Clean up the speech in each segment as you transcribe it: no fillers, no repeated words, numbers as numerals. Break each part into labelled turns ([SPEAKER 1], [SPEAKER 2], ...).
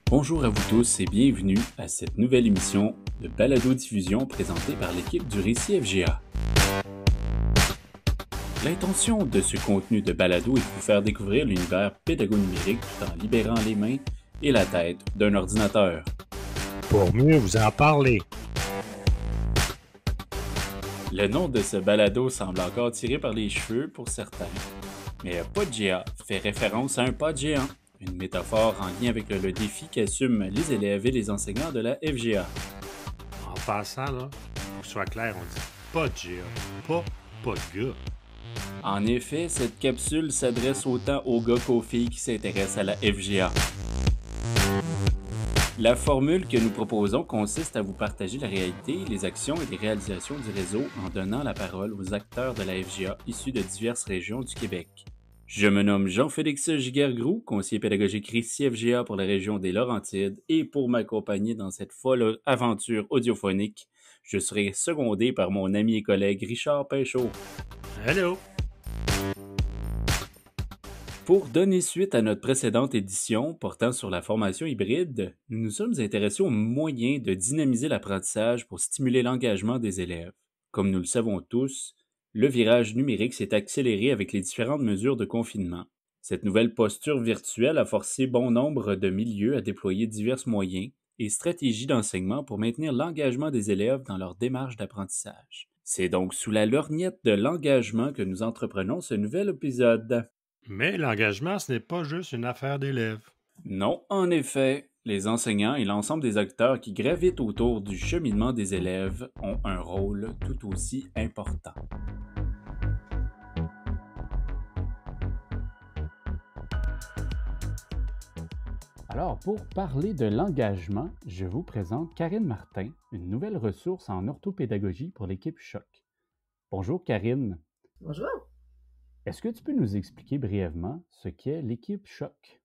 [SPEAKER 1] Bonjour à vous tous et bienvenue à cette nouvelle émission de Balado-diffusion présentée par l'équipe du Récit FGA. L'intention de ce contenu de balado est de vous faire découvrir l'univers pédago-numérique tout en libérant les mains et la tête d'un ordinateur.
[SPEAKER 2] Pour mieux vous en parler.
[SPEAKER 1] Le nom de ce balado semble encore tiré par les cheveux pour certains, mais PodGA fait référence à un pod géant, une métaphore en lien avec le défi qu'assument les élèves et les enseignants de la FGA.
[SPEAKER 2] En passant, là, pour que ce soit clair, on dit pas de GA, pas de gars.
[SPEAKER 1] En effet, cette capsule s'adresse autant aux gars qu'aux filles qui s'intéressent à la FGA. La formule que nous proposons consiste à vous partager la réalité, les actions et les réalisations du réseau en donnant la parole aux acteurs de la FGA issus de diverses régions du Québec. Je me nomme Jean-Félix Giguère-Groux, conseiller pédagogique Récit FGA pour la région des Laurentides, et pour m'accompagner dans cette folle aventure audiophonique, je serai secondé par mon ami et collègue Richard Pinchot.
[SPEAKER 2] Hello!
[SPEAKER 1] Pour donner suite à notre précédente édition portant sur la formation hybride, nous nous sommes intéressés aux moyens de dynamiser l'apprentissage pour stimuler l'engagement des élèves. Comme nous le savons tous, le virage numérique s'est accéléré avec les différentes mesures de confinement. Cette nouvelle posture virtuelle a forcé bon nombre de milieux à déployer divers moyens et stratégies d'enseignement pour maintenir l'engagement des élèves dans leur démarche d'apprentissage. C'est donc sous la lorgnette de l'engagement que nous entreprenons ce nouvel épisode.
[SPEAKER 2] Mais l'engagement, ce n'est pas juste une affaire d'élèves.
[SPEAKER 1] Non, en effet, les enseignants et l'ensemble des acteurs qui gravitent autour du cheminement des élèves ont un rôle tout aussi important. Alors, pour parler de l'engagement, je vous présente Karine Martin, une nouvelle ressource en orthopédagogie pour l'équipe Choc. Bonjour Karine.
[SPEAKER 3] Bonjour.
[SPEAKER 1] Est-ce que tu peux nous expliquer brièvement ce qu'est l'équipe Choc?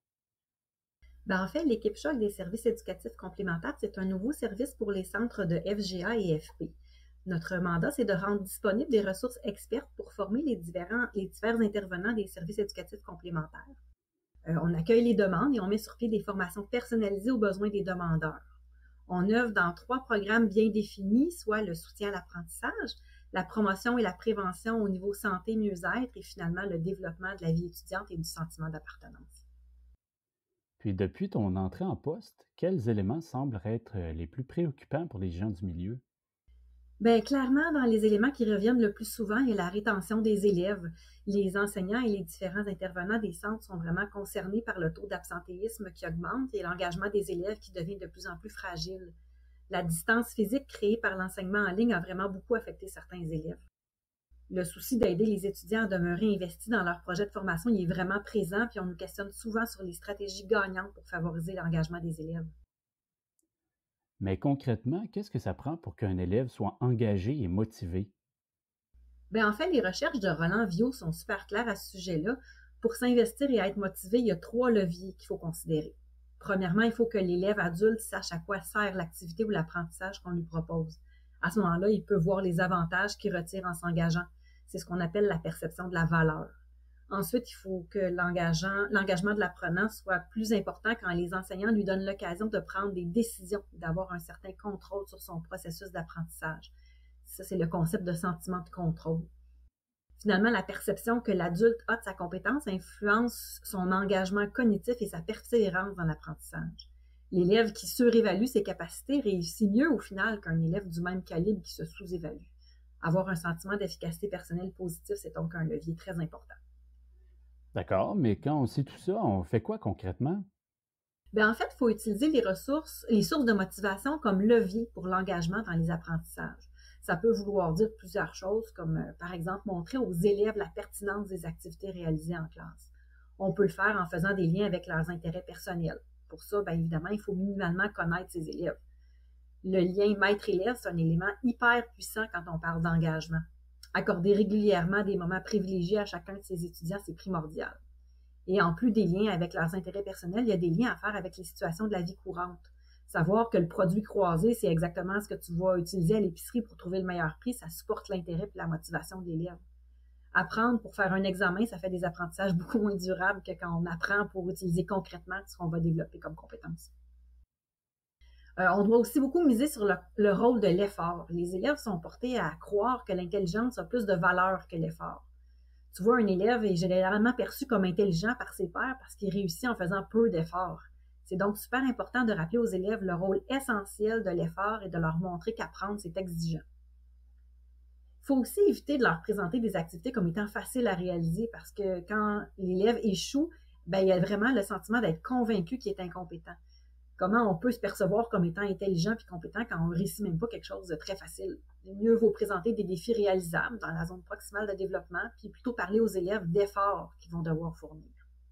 [SPEAKER 3] En fait, l'équipe Choc des services éducatifs complémentaires, c'est un nouveau service pour les centres de FGA et FP. Notre mandat, c'est de rendre disponibles des ressources expertes pour former les divers intervenants des services éducatifs complémentaires. On accueille les demandes et on met sur pied des formations personnalisées aux besoins des demandeurs. On œuvre dans 3 programmes bien définis, soit le soutien à l'apprentissage, la promotion et la prévention au niveau santé, mieux-être et finalement le développement de la vie étudiante et du sentiment d'appartenance.
[SPEAKER 1] Puis depuis ton entrée en poste, quels éléments semblent être les plus préoccupants pour les gens du milieu?
[SPEAKER 3] Clairement, dans les éléments qui reviennent le plus souvent, il y a la rétention des élèves. Les enseignants et les différents intervenants des centres sont vraiment concernés par le taux d'absentéisme qui augmente et l'engagement des élèves qui devient de plus en plus fragile. La distance physique créée par l'enseignement en ligne a vraiment beaucoup affecté certains élèves. Le souci d'aider les étudiants à demeurer investis dans leur projet de formation, il est vraiment présent, puis on nous questionne souvent sur les stratégies gagnantes pour favoriser l'engagement des élèves.
[SPEAKER 1] Mais concrètement, qu'est-ce que ça prend pour qu'un élève soit engagé et motivé?
[SPEAKER 3] En fait, les recherches de Roland Viau sont super claires à ce sujet-là. Pour s'investir et être motivé, il y a 3 leviers qu'il faut considérer. Premièrement, il faut que l'élève adulte sache à quoi sert l'activité ou l'apprentissage qu'on lui propose. À ce moment-là, il peut voir les avantages qu'il retire en s'engageant. C'est ce qu'on appelle la perception de la valeur. Ensuite, il faut que l'engagement de l'apprenant soit plus important quand les enseignants lui donnent l'occasion de prendre des décisions, d'avoir un certain contrôle sur son processus d'apprentissage. Ça, c'est le concept de sentiment de contrôle. Finalement, la perception que l'adulte a de sa compétence influence son engagement cognitif et sa persévérance dans l'apprentissage. L'élève qui surévalue ses capacités réussit mieux au final qu'un élève du même calibre qui se sous-évalue. Avoir un sentiment d'efficacité personnelle positif, c'est donc un levier très important.
[SPEAKER 1] D'accord, mais quand on sait tout ça, on fait quoi concrètement?
[SPEAKER 3] En fait, il faut utiliser les sources de motivation comme levier pour l'engagement dans les apprentissages. Ça peut vouloir dire plusieurs choses, comme par exemple montrer aux élèves la pertinence des activités réalisées en classe. On peut le faire en faisant des liens avec leurs intérêts personnels. Pour ça, évidemment, il faut minimalement connaître ses élèves. Le lien maître-élève, c'est un élément hyper puissant quand on parle d'engagement. Accorder régulièrement des moments privilégiés à chacun de ses étudiants, c'est primordial. Et en plus des liens avec leurs intérêts personnels, il y a des liens à faire avec les situations de la vie courante. Savoir que le produit croisé, c'est exactement ce que tu vas utiliser à l'épicerie pour trouver le meilleur prix, ça supporte l'intérêt et la motivation de l'élève. Apprendre pour faire un examen, ça fait des apprentissages beaucoup moins durables que quand on apprend pour utiliser concrètement ce qu'on va développer comme compétences. On doit aussi beaucoup miser sur le rôle de l'effort. Les élèves sont portés à croire que l'intelligence a plus de valeur que l'effort. Tu vois, un élève est généralement perçu comme intelligent par ses pairs parce qu'il réussit en faisant peu d'efforts. C'est donc super important de rappeler aux élèves le rôle essentiel de l'effort et de leur montrer qu'apprendre, c'est exigeant. Il faut aussi éviter de leur présenter des activités comme étant faciles à réaliser parce que quand l'élève échoue, il y a vraiment le sentiment d'être convaincu qu'il est incompétent. Comment on peut se percevoir comme étant intelligent et compétent quand on ne réussit même pas quelque chose de très facile? Mieux vaut présenter des défis réalisables dans la zone proximale de développement, puis plutôt parler aux élèves d'efforts qu'ils vont devoir fournir.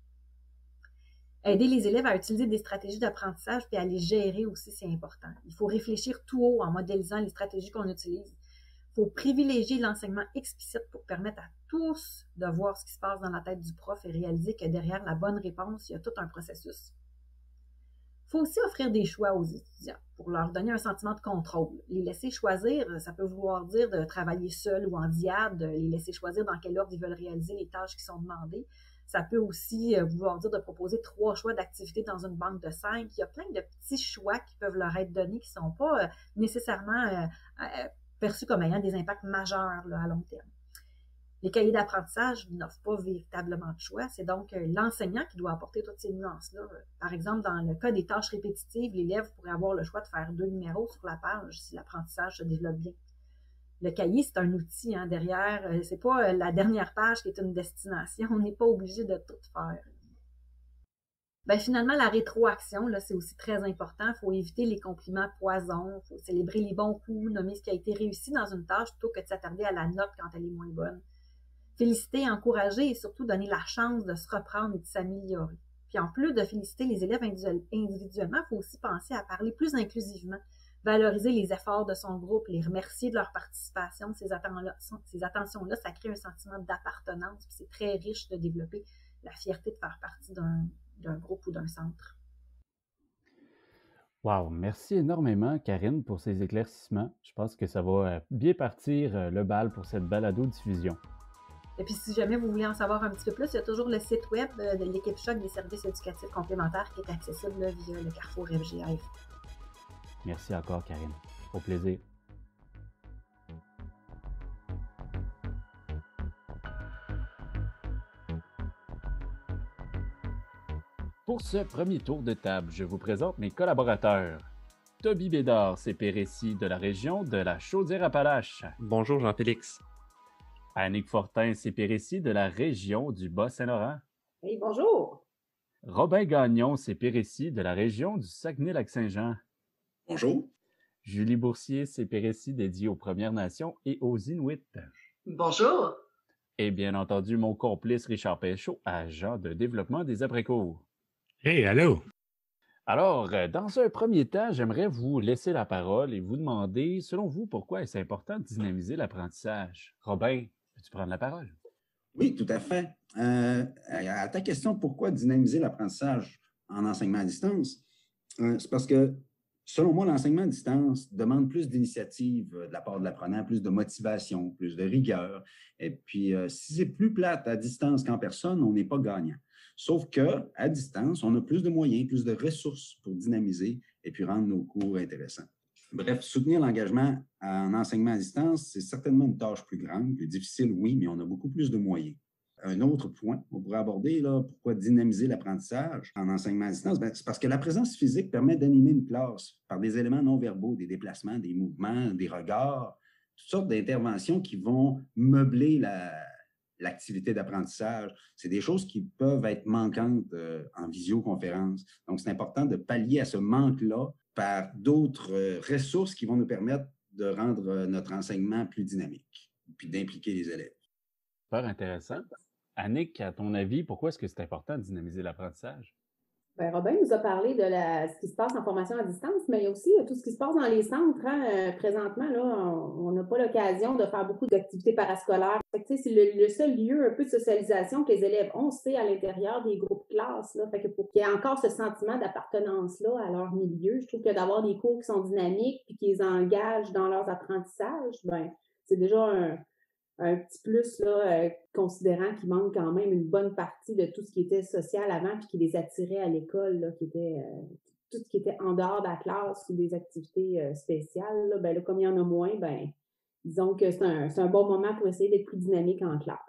[SPEAKER 3] Aider les élèves à utiliser des stratégies d'apprentissage puis à les gérer aussi, c'est important. Il faut réfléchir tout haut en modélisant les stratégies qu'on utilise. Il faut privilégier l'enseignement explicite pour permettre à tous de voir ce qui se passe dans la tête du prof et réaliser que derrière la bonne réponse, il y a tout un processus. Il faut aussi offrir des choix aux étudiants pour leur donner un sentiment de contrôle. Les laisser choisir, ça peut vouloir dire de travailler seul ou en diade, les laisser choisir dans quel ordre ils veulent réaliser les tâches qui sont demandées. Ça peut aussi vouloir dire de proposer 3 choix d'activités dans une banque de 5. Il y a plein de petits choix qui peuvent leur être donnés qui ne sont pas nécessairement perçus comme ayant des impacts majeurs là, à long terme. Les cahiers d'apprentissage n'offrent pas véritablement de choix. C'est donc l'enseignant qui doit apporter toutes ces nuances-là. Par exemple, dans le cas des tâches répétitives, l'élève pourrait avoir le choix de faire 2 numéros sur la page si l'apprentissage se développe bien. Le cahier, c'est un outil derrière. C'est pas la dernière page qui est une destination. On n'est pas obligé de tout faire. Finalement, la rétroaction, là, c'est aussi très important. Il faut éviter les compliments poison. Il faut célébrer les bons coups, nommer ce qui a été réussi dans une tâche plutôt que de s'attarder à la note quand elle est moins bonne. Féliciter, encourager et surtout donner la chance de se reprendre et de s'améliorer. Puis en plus de féliciter les élèves individuellement, il faut aussi penser à parler plus inclusivement, valoriser les efforts de son groupe, les remercier de leur participation. Ces attentions-là, ça crée un sentiment d'appartenance. Puis c'est très riche de développer la fierté de faire partie d'un groupe ou d'un centre.
[SPEAKER 1] Wow, merci énormément, Karine, pour ces éclaircissements. Je pense que ça va bien partir le bal pour cette balado-diffusion.
[SPEAKER 3] Et puis, si jamais vous voulez en savoir un petit peu plus, il y a toujours le site web de l'équipe Choc des services éducatifs complémentaires qui est accessible via le Carrefour FGF.
[SPEAKER 1] Merci encore, Karine. Au plaisir. Pour ce premier tour de table, je vous présente mes collaborateurs. Toby Bédard, CPRSI de la région de la Chaudière-Appalaches.
[SPEAKER 2] Bonjour Jean-Félix.
[SPEAKER 1] Annick Fortin, CPRSI de la région du Bas-Saint-Laurent.
[SPEAKER 3] Hey, bonjour!
[SPEAKER 1] Robin Gagnon, CPRSI de la région du Saguenay-Lac-Saint-Jean.
[SPEAKER 4] Bonjour.
[SPEAKER 1] Julie Boursier, CPRSI dédié aux Premières Nations et aux Inuits.
[SPEAKER 5] Bonjour!
[SPEAKER 1] Et bien entendu, mon complice Richard Péchaud, agent de développement des après-cours.
[SPEAKER 2] Hey, allô!
[SPEAKER 1] Alors, dans un premier temps, j'aimerais vous laisser la parole et vous demander, selon vous, pourquoi est-ce important de dynamiser l'apprentissage? Robin, peux-tu prendre la parole?
[SPEAKER 4] Oui, tout à fait. À ta question, pourquoi dynamiser l'apprentissage en enseignement à distance? C'est parce que, selon moi, l'enseignement à distance demande plus d'initiative de la part de l'apprenant, plus de motivation, plus de rigueur. Et puis, si c'est plus plate à distance qu'en personne, on n'est pas gagnant. Sauf qu'à distance, on a plus de moyens, plus de ressources pour dynamiser et puis rendre nos cours intéressants. Bref, soutenir l'engagement en enseignement à distance, c'est certainement une tâche plus grande, plus difficile, oui, mais on a beaucoup plus de moyens. Un autre point qu'on pourrait aborder, là, pourquoi dynamiser l'apprentissage en enseignement à distance, c'est parce que la présence physique permet d'animer une classe par des éléments non verbaux, des déplacements, des mouvements, des regards, toutes sortes d'interventions qui vont meubler l'activité d'apprentissage. C'est des choses qui peuvent être manquantes en visioconférence. Donc, c'est important de pallier à ce manque-là par d'autres ressources qui vont nous permettre de rendre notre enseignement plus dynamique, puis d'impliquer les élèves.
[SPEAKER 1] Super intéressant. Annick, à ton avis, pourquoi est-ce que c'est important de dynamiser l'apprentissage?
[SPEAKER 5] Robin nous a parlé de ce qui se passe en formation à distance, mais il y a aussi tout ce qui se passe dans les centres. Présentement, là, on n'a pas l'occasion de faire beaucoup d'activités parascolaires. C'est le seul lieu un peu de socialisation que les élèves ont, c'est à l'intérieur des groupes classes. Là. Fait que pour qu'il y ait encore ce sentiment d'appartenance-là à leur milieu, je trouve que d'avoir des cours qui sont dynamiques et qui les engagent dans leurs apprentissages, c'est déjà un petit plus, là, considérant qu'il manque quand même une bonne partie de tout ce qui était social avant puis qui les attirait à l'école, là, qui était tout ce qui était en dehors de la classe ou des activités spéciales, là, ben là, comme il y en a moins, ben disons que c'est un bon moment pour essayer d'être plus dynamique en classe.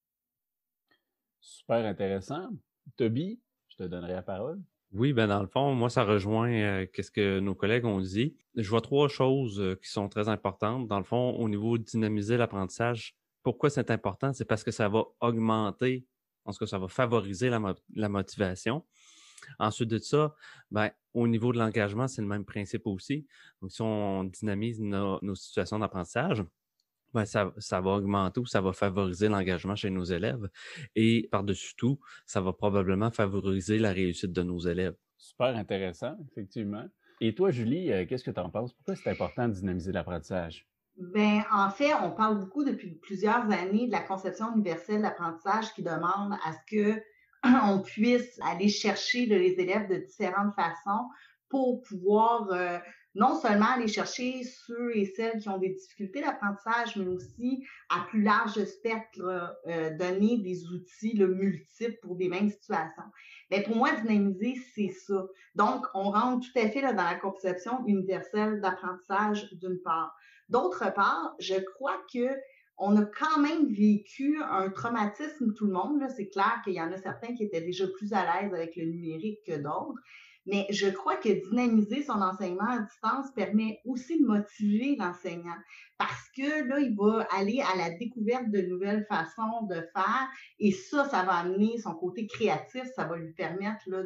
[SPEAKER 1] Super intéressant. Toby, je te donnerai la parole.
[SPEAKER 6] Oui, ben dans le fond, moi, ça rejoint qu'est-ce que nos collègues ont dit. Je vois 3 choses qui sont très importantes. Dans le fond, au niveau de dynamiser l'apprentissage, pourquoi c'est important? C'est parce que ça va augmenter, en tout cas, ça va favoriser la motivation. Ensuite de ça, ben, au niveau de l'engagement, c'est le même principe aussi. Donc, si on dynamise nos situations d'apprentissage, ben, ça va augmenter ou ça va favoriser l'engagement chez nos élèves. Et par-dessus tout, ça va probablement favoriser la réussite de nos élèves.
[SPEAKER 1] Super intéressant, effectivement. Et toi, Julie, qu'est-ce que tu en penses? Pourquoi c'est important de dynamiser l'apprentissage?
[SPEAKER 7] Ben, en fait, on parle beaucoup depuis plusieurs années de la conception universelle d'apprentissage qui demande à ce que on puisse aller chercher les élèves de différentes façons pour pouvoir non seulement aller chercher ceux et celles qui ont des difficultés d'apprentissage, mais aussi à plus large spectre, donner des outils multiples pour des mêmes situations. Mais pour moi, dynamiser, c'est ça. Donc, on rentre tout à fait là, dans la conception universelle d'apprentissage d'une part. D'autre part, je crois que on a quand même vécu un traumatisme, tout le monde. Là. C'est clair qu'il y en a certains qui étaient déjà plus à l'aise avec le numérique que d'autres. Mais je crois que dynamiser son enseignement à distance permet aussi de motiver l'enseignant parce que là, il va aller à la découverte de nouvelles façons de faire et ça va amener son côté créatif, ça va lui permettre là,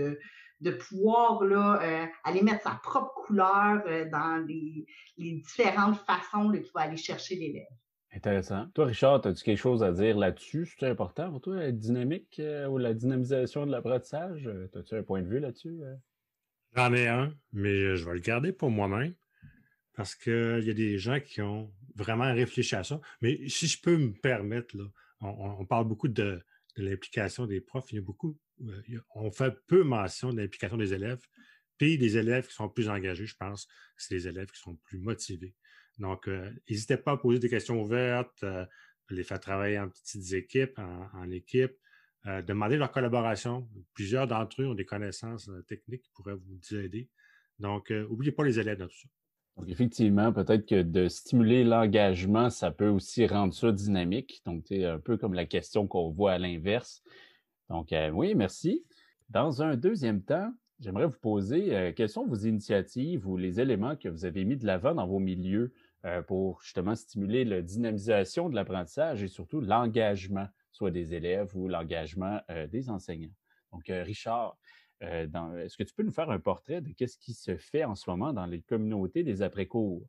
[SPEAKER 7] de pouvoir là, aller mettre sa propre couleur dans les différentes façons là, qu'il va aller chercher l'élève.
[SPEAKER 1] Intéressant. Toi, Richard, as-tu quelque chose à dire là-dessus? C'est important pour toi, être dynamique ou la dynamisation de l'apprentissage? As-tu un point de vue là-dessus?
[SPEAKER 2] J'en ai un, mais je vais le garder pour moi-même parce qu'il y a des gens qui ont vraiment réfléchi à ça. Mais si je peux me permettre, là, on parle beaucoup de l'implication des profs. Il y a beaucoup, on fait peu mention de l'implication des élèves. Puis des élèves qui sont plus engagés, je pense, c'est les élèves qui sont plus motivés. Donc, n'hésitez pas à poser des questions ouvertes, les faire travailler en petites équipes, en équipe, demander leur collaboration. Plusieurs d'entre eux ont des connaissances techniques qui pourraient vous aider. Donc, n'oubliez pas les élèves dans tout ça.
[SPEAKER 1] Donc, effectivement, peut-être que de stimuler l'engagement, ça peut aussi rendre ça dynamique. Donc, c'est un peu comme la question qu'on voit à l'inverse. Donc, oui, merci. Dans un deuxième temps, j'aimerais vous poser quelles sont vos initiatives ou les éléments que vous avez mis de l'avant dans vos milieux pour justement stimuler la dynamisation de l'apprentissage et surtout l'engagement, soit des élèves ou l'engagement des enseignants. Donc, Richard, est-ce que tu peux nous faire un portrait de qu'est-ce qui se fait en ce moment dans les communautés des après-cours?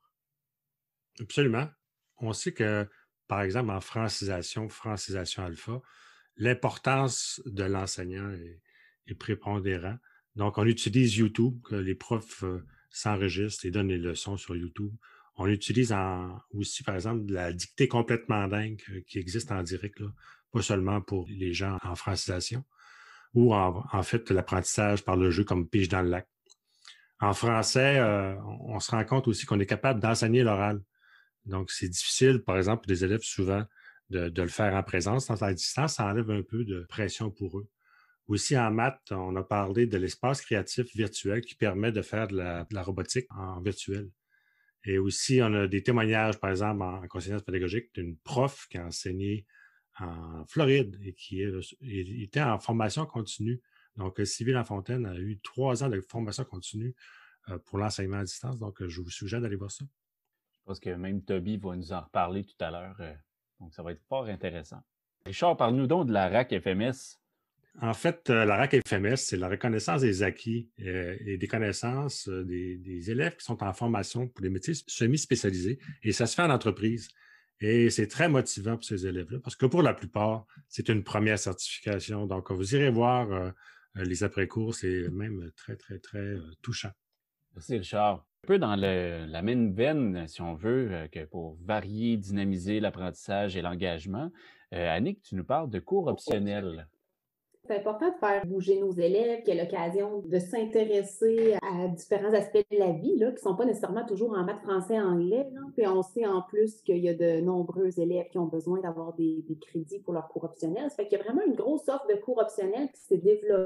[SPEAKER 2] Absolument. On sait que, par exemple, en francisation alpha, l'importance de l'enseignant est prépondérant. Donc, on utilise YouTube, que les profs s'enregistrent et donnent les leçons sur YouTube. On utilise aussi, par exemple, la dictée complètement dingue qui existe en direct, là, pas seulement pour les gens en francisation, ou en fait l'apprentissage par le jeu comme Pige dans le lac. En français, on se rend compte aussi qu'on est capable d'enseigner l'oral. Donc, c'est difficile, par exemple, pour des élèves souvent de le faire en présence. Dans la distance, ça enlève un peu de pression pour eux. Aussi, en maths, on a parlé de l'espace créatif virtuel qui permet de faire de la robotique en virtuel. Et aussi, on a des témoignages, par exemple, en conseillance pédagogique d'une prof qui a enseigné en Floride et qui était en formation continue. Donc, Sylvie Lafontaine a eu 3 ans de formation continue pour l'enseignement à distance. Donc, je vous suggère d'aller voir ça.
[SPEAKER 1] Je pense que même Toby va nous en reparler tout à l'heure. Donc, ça va être fort intéressant. Richard, parle-nous donc de la RAC FMS.
[SPEAKER 2] En fait, la RAC FMS, c'est la reconnaissance des acquis et des connaissances des élèves qui sont en formation pour des métiers semi-spécialisés. Et ça se fait en entreprise. Et c'est très motivant pour ces élèves-là parce que pour la plupart, c'est une première certification. Donc, vous irez voir les après-cours, c'est même très, très, très touchant.
[SPEAKER 1] Merci, Richard. Un peu dans la même veine, si on veut, que pour varier, dynamiser l'apprentissage et l'engagement, Annick, tu nous parles de cours optionnels.
[SPEAKER 5] C'est important de faire bouger nos élèves, qui aient l'occasion de s'intéresser à différents aspects de la vie, là, qui ne sont pas nécessairement toujours en maths, français, anglais. Là. Puis on sait en plus qu'il y a de nombreux élèves qui ont besoin d'avoir des crédits pour leurs cours optionnels. Ça fait qu'il y a vraiment une grosse offre de cours optionnels qui s'est développée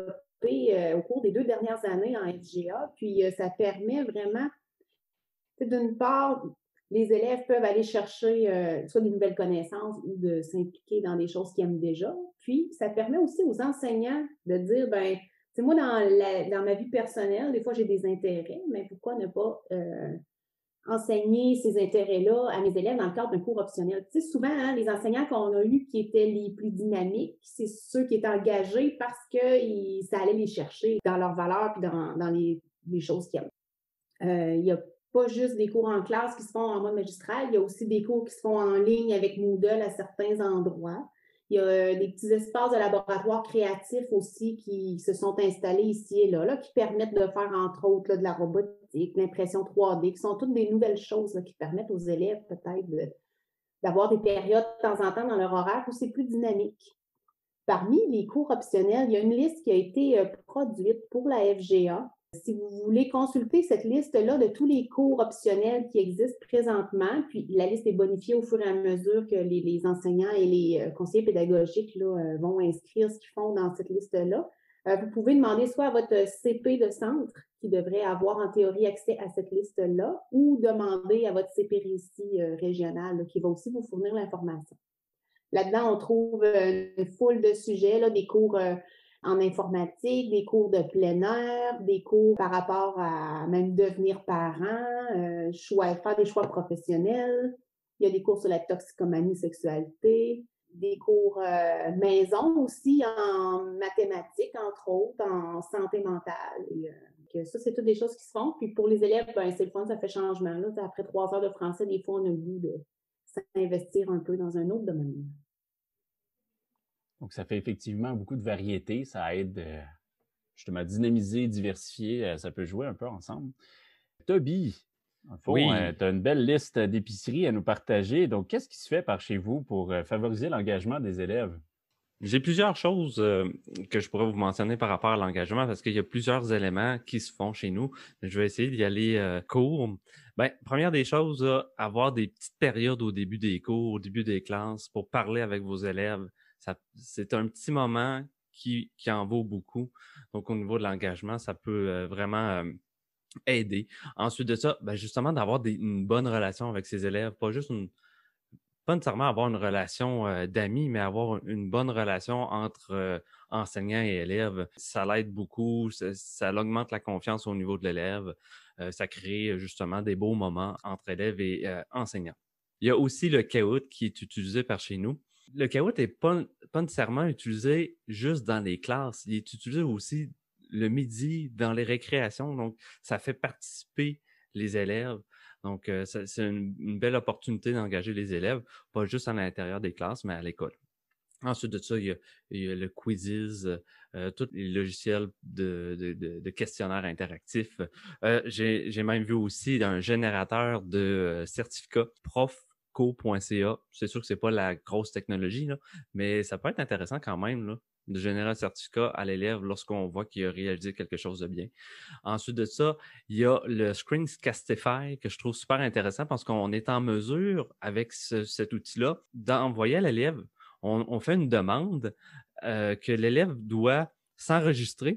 [SPEAKER 5] au cours des 2 dernières années en FGA. Puis, ça permet vraiment, d'une part, les élèves peuvent aller chercher soit des nouvelles connaissances ou de s'impliquer dans des choses qu'ils aiment déjà. Puis, ça permet aussi aux enseignants de dire, ben, moi, dans ma vie personnelle, des fois, j'ai des intérêts, mais pourquoi ne pas enseigner ces intérêts-là à mes élèves dans le cadre d'un cours optionnel? Tu sais, souvent, hein, les enseignants qu'on a eus qui étaient les plus dynamiques, c'est ceux qui étaient engagés parce que ça allait les chercher dans leurs valeurs puis dans les choses qu'ils aiment. Il y a pas juste des cours en classe qui se font en mode magistral, il y a aussi des cours qui se font en ligne avec Moodle à certains endroits. Il y a des petits espaces de laboratoire créatifs aussi qui se sont installés ici et là qui permettent de faire, entre autres, là, de la robotique, l'impression 3D, qui sont toutes des nouvelles choses là, qui permettent aux élèves peut-être d'avoir des périodes de temps en temps dans leur horaire où c'est plus dynamique. Parmi les cours optionnels, il y a une liste qui a été produite pour la FGA. Si vous voulez consulter cette liste-là de tous les cours optionnels qui existent présentement, puis la liste est bonifiée au fur et à mesure que les enseignants et les conseillers pédagogiques là, vont inscrire ce qu'ils font dans cette liste-là, vous pouvez demander soit à votre CP de centre, qui devrait avoir en théorie accès à cette liste-là, ou demander à votre CP-Récit régional, là, qui va aussi vous fournir l'information. Là-dedans, on trouve une foule de sujets, là, des cours en informatique, des cours de plein air, des cours par rapport à même devenir parent, faire des choix professionnels. Il y a des cours sur la toxicomanie, sexualité, des cours maison aussi en mathématiques, entre autres, en santé mentale. Et, ça, c'est toutes des choses qui se font. Puis pour les élèves, ben, c'est le fun, ça fait changement. Là. Après 3 heures de français, des fois, on a le goût de s'investir un peu dans un autre domaine.
[SPEAKER 1] Donc, ça fait effectivement beaucoup de variété. Ça aide justement à dynamiser, diversifier. Ça peut jouer un peu ensemble. Toby, en fond,
[SPEAKER 6] Oui.
[SPEAKER 1] tu as une belle liste d'épiceries à nous partager. Donc, qu'est-ce qui se fait par chez vous pour favoriser l'engagement des élèves?
[SPEAKER 6] J'ai plusieurs choses que je pourrais vous mentionner par rapport à l'engagement parce qu'il y a plusieurs éléments qui se font chez nous. Je vais essayer d'y aller court. Ben, première des choses, avoir des petites périodes au début des cours, au début des classes pour parler avec vos élèves. C'est un petit moment qui en vaut beaucoup. Donc, au niveau de l'engagement, ça peut vraiment aider. Ensuite de ça, ben justement, d'avoir une bonne relation avec ses élèves, pas nécessairement avoir une relation d'amis, mais avoir une bonne relation entre enseignants et élèves. Ça l'aide beaucoup, ça augmente la confiance au niveau de l'élève. Ça crée justement des beaux moments entre élèves et enseignants. Il y a aussi le Kahoot qui est utilisé par chez nous. Le Kahoot n'est pas nécessairement utilisé juste dans les classes. Il est utilisé aussi le midi dans les récréations. Donc, ça fait participer les élèves. Donc, c'est une belle opportunité d'engager les élèves, pas juste à l'intérieur des classes, mais à l'école. Ensuite de ça, il y a le Quizzes, tous les logiciels de questionnaires interactifs. J'ai même vu aussi un générateur de certificats profco.ca. C'est sûr que c'est pas la grosse technologie, là, mais ça peut être intéressant quand même là, de générer un certificat à l'élève lorsqu'on voit qu'il a réalisé quelque chose de bien. Ensuite de ça, il y a le Screencastify que je trouve super intéressant parce qu'on est en mesure, avec cet outil-là, d'envoyer à l'élève. On fait une demande que l'élève doit s'enregistrer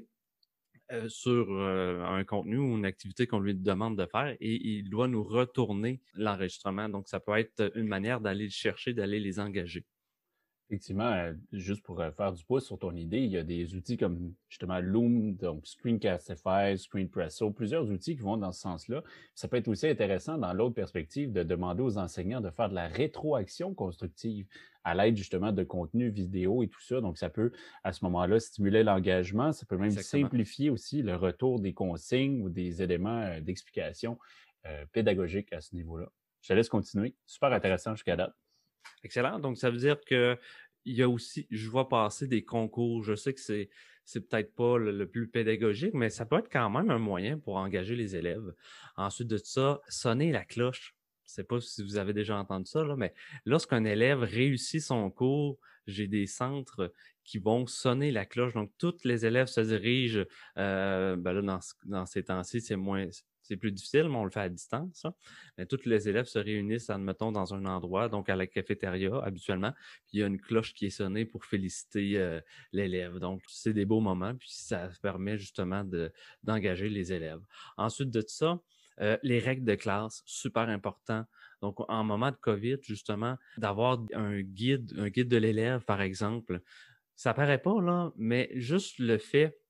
[SPEAKER 6] sur un contenu ou une activité qu'on lui demande de faire et il doit nous retourner l'enregistrement. Donc, ça peut être une manière d'aller le chercher, d'aller les engager.
[SPEAKER 1] Effectivement, juste pour faire du pouce sur ton idée, il y a des outils comme justement Loom, donc Screencastify, Screenpresso, plusieurs outils qui vont dans ce sens-là. Ça peut être aussi intéressant dans l'autre perspective de demander aux enseignants de faire de la rétroaction constructive à l'aide justement de contenu vidéo et tout ça. Donc, ça peut à ce moment-là stimuler l'engagement. Ça peut même simplifier aussi le retour des consignes ou des éléments d'explication pédagogique à ce niveau-là. Je te laisse continuer. Super intéressant jusqu'à date.
[SPEAKER 6] Excellent. Donc, ça veut dire que il y a aussi, je vois passer des concours. Je sais que c'est peut-être pas le plus pédagogique, mais ça peut être quand même un moyen pour engager les élèves. Ensuite de ça, sonner la cloche. Je sais pas si vous avez déjà entendu ça, là, mais lorsqu'un élève réussit son cours, j'ai des centres qui vont sonner la cloche. Donc, tous les élèves se dirigent, ben là, dans ces temps-ci, c'est plus difficile, mais on le fait à distance. Ça. Mais tous les élèves se réunissent, admettons, dans un endroit, donc à la cafétéria habituellement, puis il y a une cloche qui est sonnée pour féliciter l'élève. Donc, c'est des beaux moments, puis ça permet justement d'engager les élèves. Ensuite de ça, les règles de classe, super important. Donc, en moment de COVID, justement, d'avoir un guide de l'élève, par exemple, ça paraît pas, là, mais juste le fait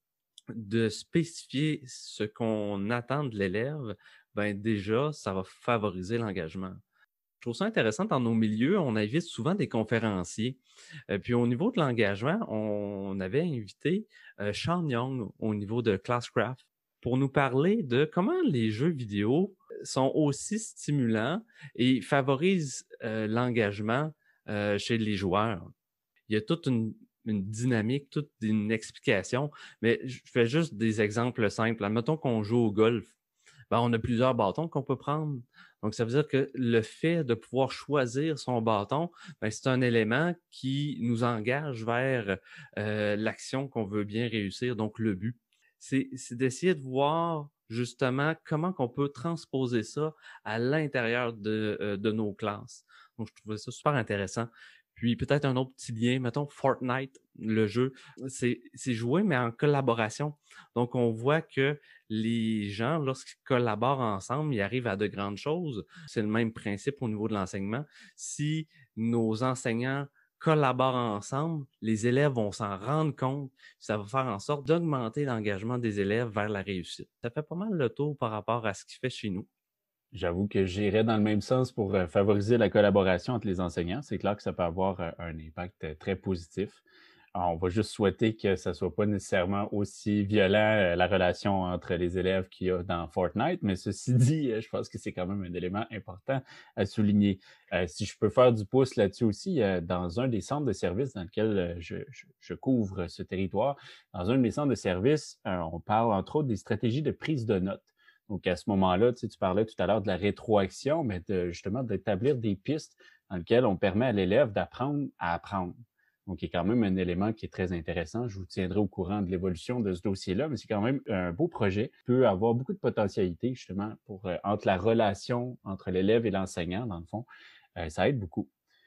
[SPEAKER 6] de spécifier ce qu'on attend de l'élève, ben déjà, ça va favoriser l'engagement. Je trouve ça intéressant dans nos milieux, on invite souvent des conférenciers. Puis au niveau de l'engagement, on avait invité Sean Young au niveau de Classcraft pour nous parler de comment les jeux vidéo sont aussi stimulants et favorisent l'engagement chez les joueurs. Il y a toute une dynamique, toute une explication, mais je fais juste des exemples simples. Admettons qu'on joue au golf, ben, on a plusieurs bâtons qu'on peut prendre. Donc, ça veut dire que le fait de pouvoir choisir son bâton, ben, c'est un élément qui nous engage vers l'action qu'on veut bien réussir, donc le but. C'est d'essayer de voir justement comment qu'on peut transposer ça à l'intérieur de nos classes. Donc, je trouvais ça super intéressant. Puis peut-être un autre petit lien, mettons Fortnite, le jeu, c'est joué, mais en collaboration. Donc, on voit que les gens, lorsqu'ils collaborent ensemble, ils arrivent à de grandes choses. C'est le même principe au niveau de l'enseignement. Si nos enseignants collaborent ensemble, les élèves vont s'en rendre compte. Ça va faire en sorte d'augmenter l'engagement des élèves vers la réussite. Ça fait pas mal le tour par rapport à ce qui fait chez nous.
[SPEAKER 1] J'avoue que j'irais dans le même sens pour favoriser la collaboration entre les enseignants. C'est clair que ça peut avoir un impact très positif. Alors, on va juste souhaiter que ça soit pas nécessairement aussi violent la relation entre les élèves qu'il y a dans Fortnite, mais ceci dit, je pense que c'est quand même un élément important à souligner. Si je peux faire du pouce là-dessus aussi, dans un des centres de services dans lequel je couvre ce territoire, dans un des centres de services, on parle entre autres des stratégies de prise de notes. Donc, à ce moment-là, tu parlais tout à l'heure de la rétroaction, mais justement d'établir des pistes dans lesquelles on permet à l'élève d'apprendre à apprendre. Donc, il y a quand même un élément qui est très intéressant. Je vous tiendrai au courant de l'évolution de ce dossier-là, mais c'est quand même un beau projet qui peut avoir beaucoup de potentialité, justement, pour entre la relation entre l'élève et l'enseignant, dans le fond. Ça aide beaucoup.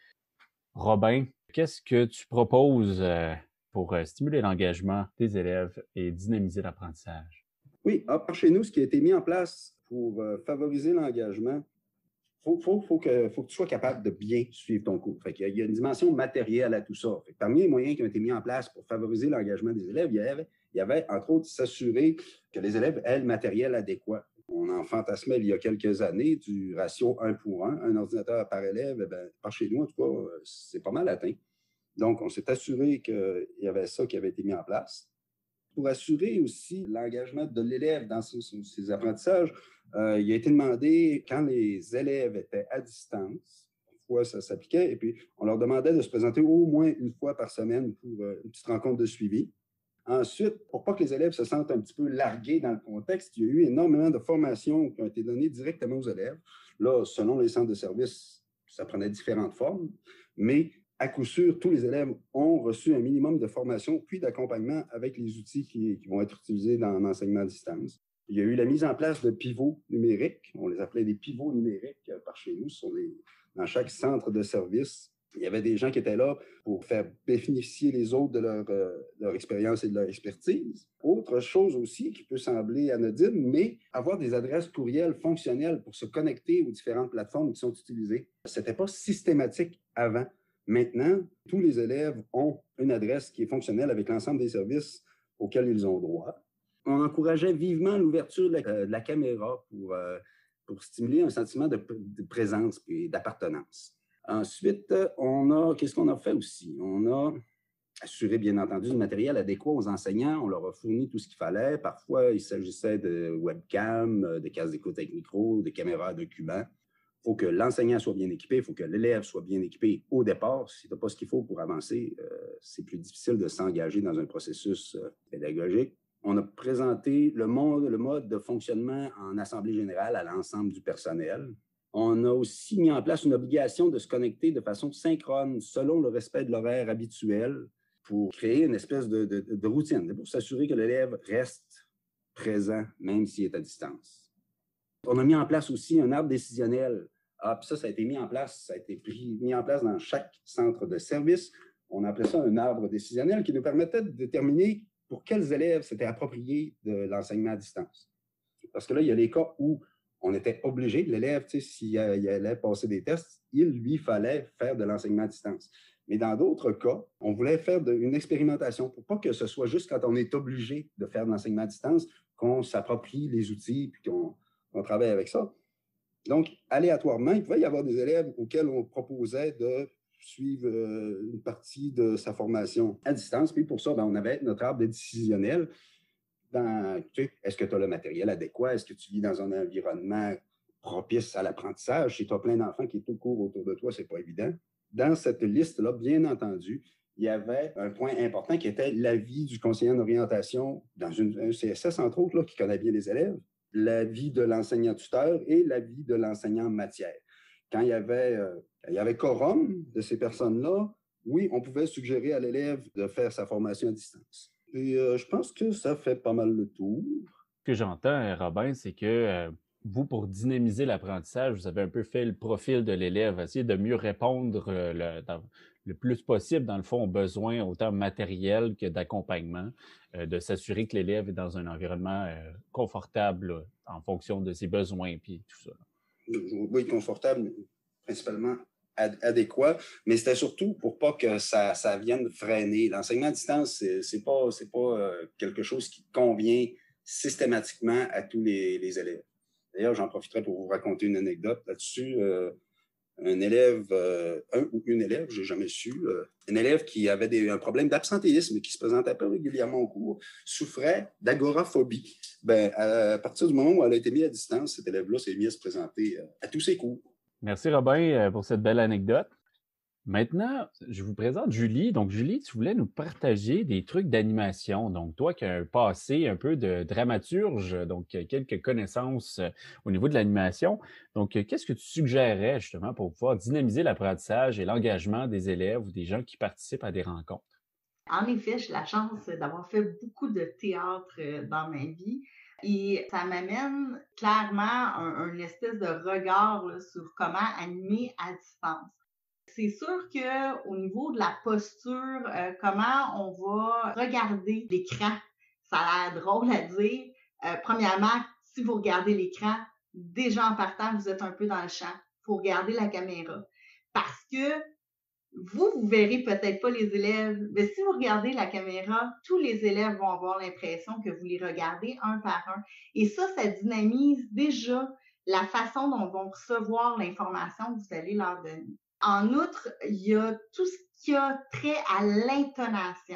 [SPEAKER 1] Robin, qu'est-ce que tu proposes pour stimuler l'engagement des élèves et dynamiser l'apprentissage?
[SPEAKER 4] Oui, par chez nous, ce qui a été mis en place pour favoriser l'engagement, faut que tu sois capable de bien suivre ton cours. Fait qu'il y a une dimension matérielle à tout ça. Fait que parmi les moyens qui ont été mis en place pour favoriser l'engagement des élèves, il y avait entre autres s'assurer que les élèves aient le matériel adéquat. On en fantasmait il y a quelques années du ratio 1 pour 1, un ordinateur par élève. Par chez nous, en tout cas, c'est pas mal atteint. Donc, on s'est assuré qu'il y avait ça qui avait été mis en place. Pour assurer aussi l'engagement de l'élève dans ses apprentissages, il a été demandé, quand les élèves étaient à distance, parfois ça s'appliquait, et puis on leur demandait de se présenter au moins une fois par semaine pour une petite rencontre de suivi. Ensuite, pour pas que les élèves se sentent un petit peu largués dans le contexte, il y a eu énormément de formations qui ont été données directement aux élèves. Là, selon les centres de services, ça prenait différentes formes, mais à coup sûr, tous les élèves ont reçu un minimum de formation puis d'accompagnement avec les outils qui vont être utilisés dans l'enseignement à distance. Il y a eu la mise en place de pivots numériques. On les appelait des pivots numériques par chez nous. Dans chaque centre de service, il y avait des gens qui étaient là pour faire bénéficier les autres de leur expérience et de leur expertise. Autre chose aussi qui peut sembler anodine, mais avoir des adresses courriels fonctionnelles pour se connecter aux différentes plateformes qui sont utilisées. Ce n'était pas systématique avant. Maintenant, tous les élèves ont une adresse qui est fonctionnelle avec l'ensemble des services auxquels ils ont droit. On encourageait vivement l'ouverture de la caméra pour stimuler un sentiment de présence et d'appartenance. Ensuite, qu'est-ce qu'on a fait aussi? On a assuré, bien entendu, du matériel adéquat aux enseignants. On leur a fourni tout ce qu'il fallait. Parfois, il s'agissait de webcams, de cases d'écoute avec micro, de caméras à documents. Il faut que l'enseignant soit bien équipé, il faut que l'élève soit bien équipé au départ. Si tu n'as pas ce qu'il faut pour avancer, c'est plus difficile de s'engager dans un processus pédagogique. On a présenté le mode de fonctionnement en assemblée générale à l'ensemble du personnel. On a aussi mis en place une obligation de se connecter de façon synchrone selon le respect de l'horaire habituel pour créer une espèce de routine, pour s'assurer que l'élève reste présent même s'il est à distance. On a mis en place aussi un arbre décisionnel. Puis ça a été mis en place, mis en place dans chaque centre de service. On appelait ça un arbre décisionnel qui nous permettait de déterminer pour quels élèves c'était approprié de l'enseignement à distance. Parce que là, il y a les cas où on était obligé, l'élève, s'il allait passer des tests, il lui fallait faire de l'enseignement à distance. Mais dans d'autres cas, on voulait faire une expérimentation pour pas que ce soit juste quand on est obligé de faire de l'enseignement à distance qu'on s'approprie les outils et qu'on travaille avec ça. Donc, aléatoirement, il pouvait y avoir des élèves auxquels on proposait de suivre une partie de sa formation à distance. Puis pour ça, on avait notre arbre décisionnel. Est-ce que tu as le matériel adéquat? Est-ce que tu vis dans un environnement propice à l'apprentissage? Si tu as plein d'enfants qui tout courent autour de toi, ce n'est pas évident. Dans cette liste-là, bien entendu, il y avait un point important qui était l'avis du conseiller en orientation dans un CSS, entre autres, là, qui connaît bien les élèves, l'avis de l'enseignant-tuteur et l'avis de l'enseignant en matière. Quand il y avait quorum de ces personnes-là, oui, on pouvait suggérer à l'élève de faire sa formation à distance. Et je pense que ça fait pas mal le tour.
[SPEAKER 1] Ce que j'entends, Robin, c'est que vous, pour dynamiser l'apprentissage, vous avez un peu fait le profil de l'élève, essayer de mieux répondre le plus possible, dans le fond, aux besoins autant matériels que d'accompagnement, de s'assurer que l'élève est dans un environnement confortable là, en fonction de ses besoins et tout ça.
[SPEAKER 4] Oui, confortable, principalement adéquat, mais c'était surtout pour pas que ça vienne freiner. L'enseignement à distance, c'est pas quelque chose qui convient systématiquement à tous les élèves. D'ailleurs, j'en profiterai pour vous raconter une anecdote là-dessus. Un élève, un ou une élève, j'ai jamais su, un élève qui avait un problème d'absentéisme, qui se présentait pas régulièrement au cours, souffrait d'agoraphobie. À partir du moment où elle a été mise à distance, cet élève-là s'est mis à se présenter à tous ses cours.
[SPEAKER 1] Merci Robin pour cette belle anecdote. Maintenant, je vous présente Julie. Donc, Julie, tu voulais nous partager des trucs d'animation. Donc, toi qui as un passé un peu de dramaturge, donc quelques connaissances au niveau de l'animation. Donc, qu'est-ce que tu suggérerais justement pour pouvoir dynamiser l'apprentissage et l'engagement des élèves ou des gens qui participent à des rencontres?
[SPEAKER 7] En effet, j'ai la chance d'avoir fait beaucoup de théâtre dans ma vie. Et ça m'amène clairement une espèce de regard là, sur comment animer à distance. C'est sûr qu'au niveau de la posture, comment on va regarder l'écran, ça a l'air drôle à dire. Premièrement, si vous regardez l'écran, déjà en partant, vous êtes un peu dans le champ. Il faut regarder la caméra. Parce que vous verrez peut-être pas les élèves, mais si vous regardez la caméra, tous les élèves vont avoir l'impression que vous les regardez un par un. Et ça dynamise déjà la façon dont ils vont recevoir l'information que vous allez leur donner. En outre, il y a tout ce qui a trait à l'intonation.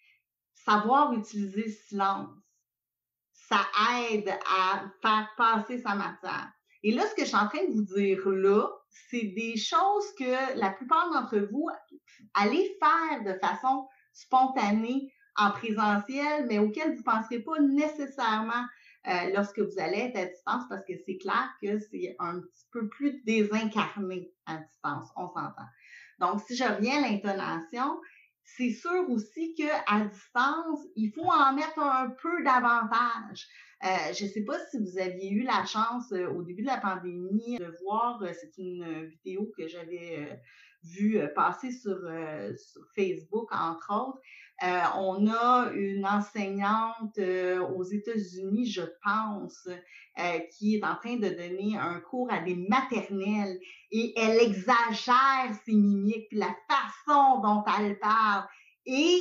[SPEAKER 7] Savoir utiliser le silence, ça aide à faire passer sa matière. Et là, ce que je suis en train de vous dire là, c'est des choses que la plupart d'entre vous allez faire de façon spontanée en présentiel, mais auxquelles vous ne penserez pas nécessairement lorsque vous allez être à distance, parce que c'est clair que c'est un petit peu plus désincarné à distance, on s'entend. Donc, si je reviens à l'intonation, c'est sûr aussi qu'à distance, il faut en mettre un peu davantage. Je ne sais pas si vous aviez eu la chance au début de la pandémie de voir, c'est une vidéo que j'avais vue passer sur Facebook, entre autres. On a une enseignante aux États-Unis, je pense, qui est en train de donner un cours à des maternelles et elle exagère ses mimiques, puis la façon dont elle parle. Et